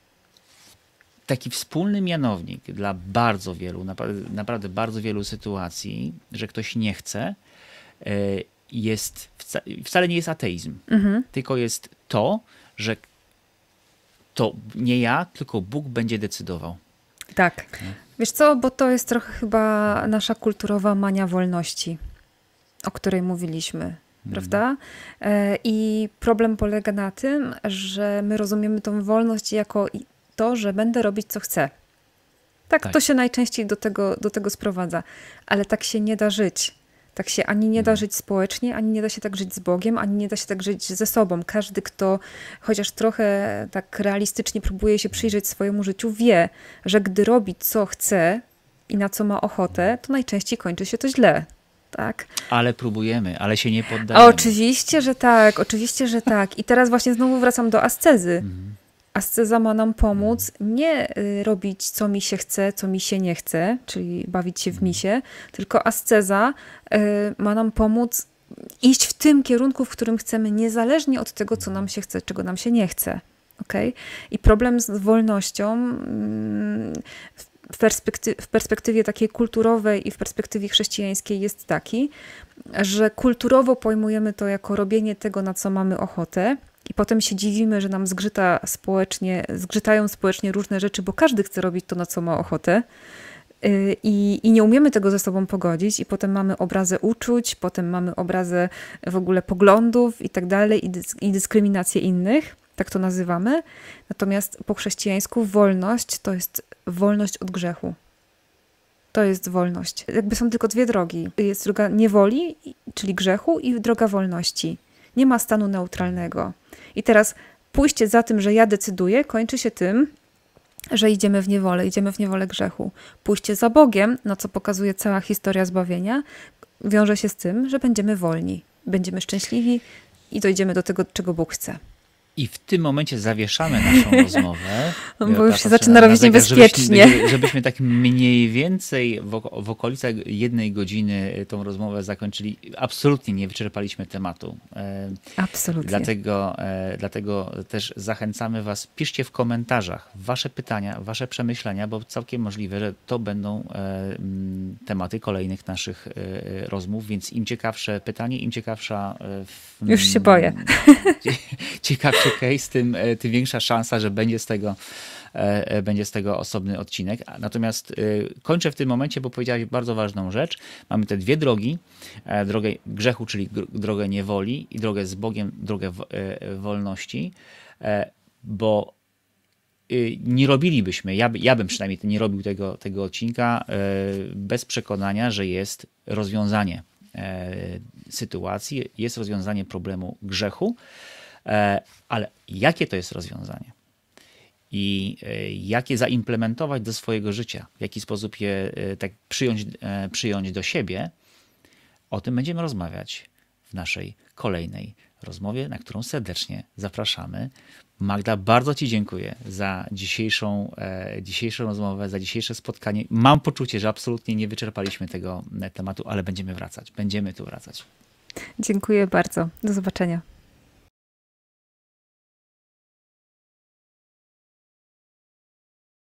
Speaker 1: taki wspólny mianownik dla bardzo wielu, naprawdę, naprawdę bardzo wielu sytuacji, że ktoś nie chce, y, jest, wcale nie jest ateizm, mhm. tylko jest to, że to nie ja, tylko Bóg będzie decydował.
Speaker 2: Tak. Wiesz co, bo to jest trochę chyba nasza kulturowa mania wolności, o której mówiliśmy, mhm. prawda? I problem polega na tym, że my rozumiemy tą wolność jako to, że będę robić co chcę. Tak, tak. To się najczęściej do tego, do tego sprowadza, ale tak się nie da żyć. Tak się ani nie da żyć społecznie, ani nie da się tak żyć z Bogiem, ani nie da się tak żyć ze sobą. Każdy, kto chociaż trochę tak realistycznie próbuje się przyjrzeć swojemu życiu, wie, że gdy robi co chce i na co ma ochotę, to najczęściej kończy się to źle. Tak?
Speaker 1: Ale próbujemy, ale się nie poddajemy.
Speaker 2: A oczywiście, że tak, oczywiście, że tak. I teraz właśnie znowu wracam do ascezy. Mhm. Asceza ma nam pomóc nie robić, co mi się chce, co mi się nie chce, czyli bawić się w misie, tylko asceza ma nam pomóc iść w tym kierunku, w którym chcemy, niezależnie od tego, co nam się chce, czego nam się nie chce. Okay? I problem z wolnością w perspektywie, w perspektywie takiej kulturowej i w perspektywie chrześcijańskiej jest taki, że kulturowo pojmujemy to jako robienie tego, na co mamy ochotę, i potem się dziwimy, że nam zgrzyta społecznie, zgrzytają społecznie różne rzeczy, bo każdy chce robić to, na co ma ochotę. I, i nie umiemy tego ze sobą pogodzić i potem mamy obrazę uczuć, potem mamy obrazę w ogóle poglądów i tak dalej i, dys, i dyskryminację innych, tak to nazywamy. Natomiast po chrześcijańsku wolność to jest wolność od grzechu. To jest wolność. Jakby są tylko dwie drogi. Jest droga niewoli, czyli grzechu, i droga wolności. Nie ma stanu neutralnego. I teraz pójście za tym, że ja decyduję, kończy się tym, że idziemy w niewolę, idziemy w niewolę grzechu. Pójście za Bogiem, no co pokazuje cała historia zbawienia, wiąże się z tym, że będziemy wolni, będziemy szczęśliwi i dojdziemy do tego, czego Bóg chce.
Speaker 1: I w tym momencie zawieszamy naszą rozmowę.
Speaker 2: No, bo już się zaczyna robić niebezpiecznie.
Speaker 1: Żebyśmy, żebyśmy tak mniej więcej w, w okolicach jednej godziny tą rozmowę zakończyli. Absolutnie nie wyczerpaliśmy tematu.
Speaker 2: Absolutnie.
Speaker 1: Dlatego, dlatego też zachęcamy was, piszcie w komentarzach wasze pytania, wasze przemyślenia, bo całkiem możliwe, że to będą tematy kolejnych naszych rozmów, więc im ciekawsze pytanie, im ciekawsza...
Speaker 2: Już się boję.
Speaker 1: Ciekawszy case, tym, tym większa szansa, że będzie z tego, będzie z tego osobny odcinek. Natomiast kończę w tym momencie, bo powiedziałeś bardzo ważną rzecz. Mamy te dwie drogi. Drogę grzechu, czyli drogę niewoli i drogę z Bogiem, drogę wolności. Bo nie robilibyśmy, ja, ja bym przynajmniej nie robił tego, tego odcinka bez przekonania, że jest rozwiązanie sytuacji, jest rozwiązanie problemu grzechu. Ale jakie to jest rozwiązanie? I jak je zaimplementować do swojego życia? W jaki sposób je tak przyjąć, przyjąć do siebie? O tym będziemy rozmawiać w naszej kolejnej rozmowie, na którą serdecznie zapraszamy. Magda, bardzo ci dziękuję za dzisiejszą, dzisiejszą rozmowę, za dzisiejsze spotkanie. Mam poczucie, że absolutnie nie wyczerpaliśmy tego tematu, ale będziemy wracać. Będziemy tu wracać.
Speaker 2: Dziękuję bardzo. Do zobaczenia.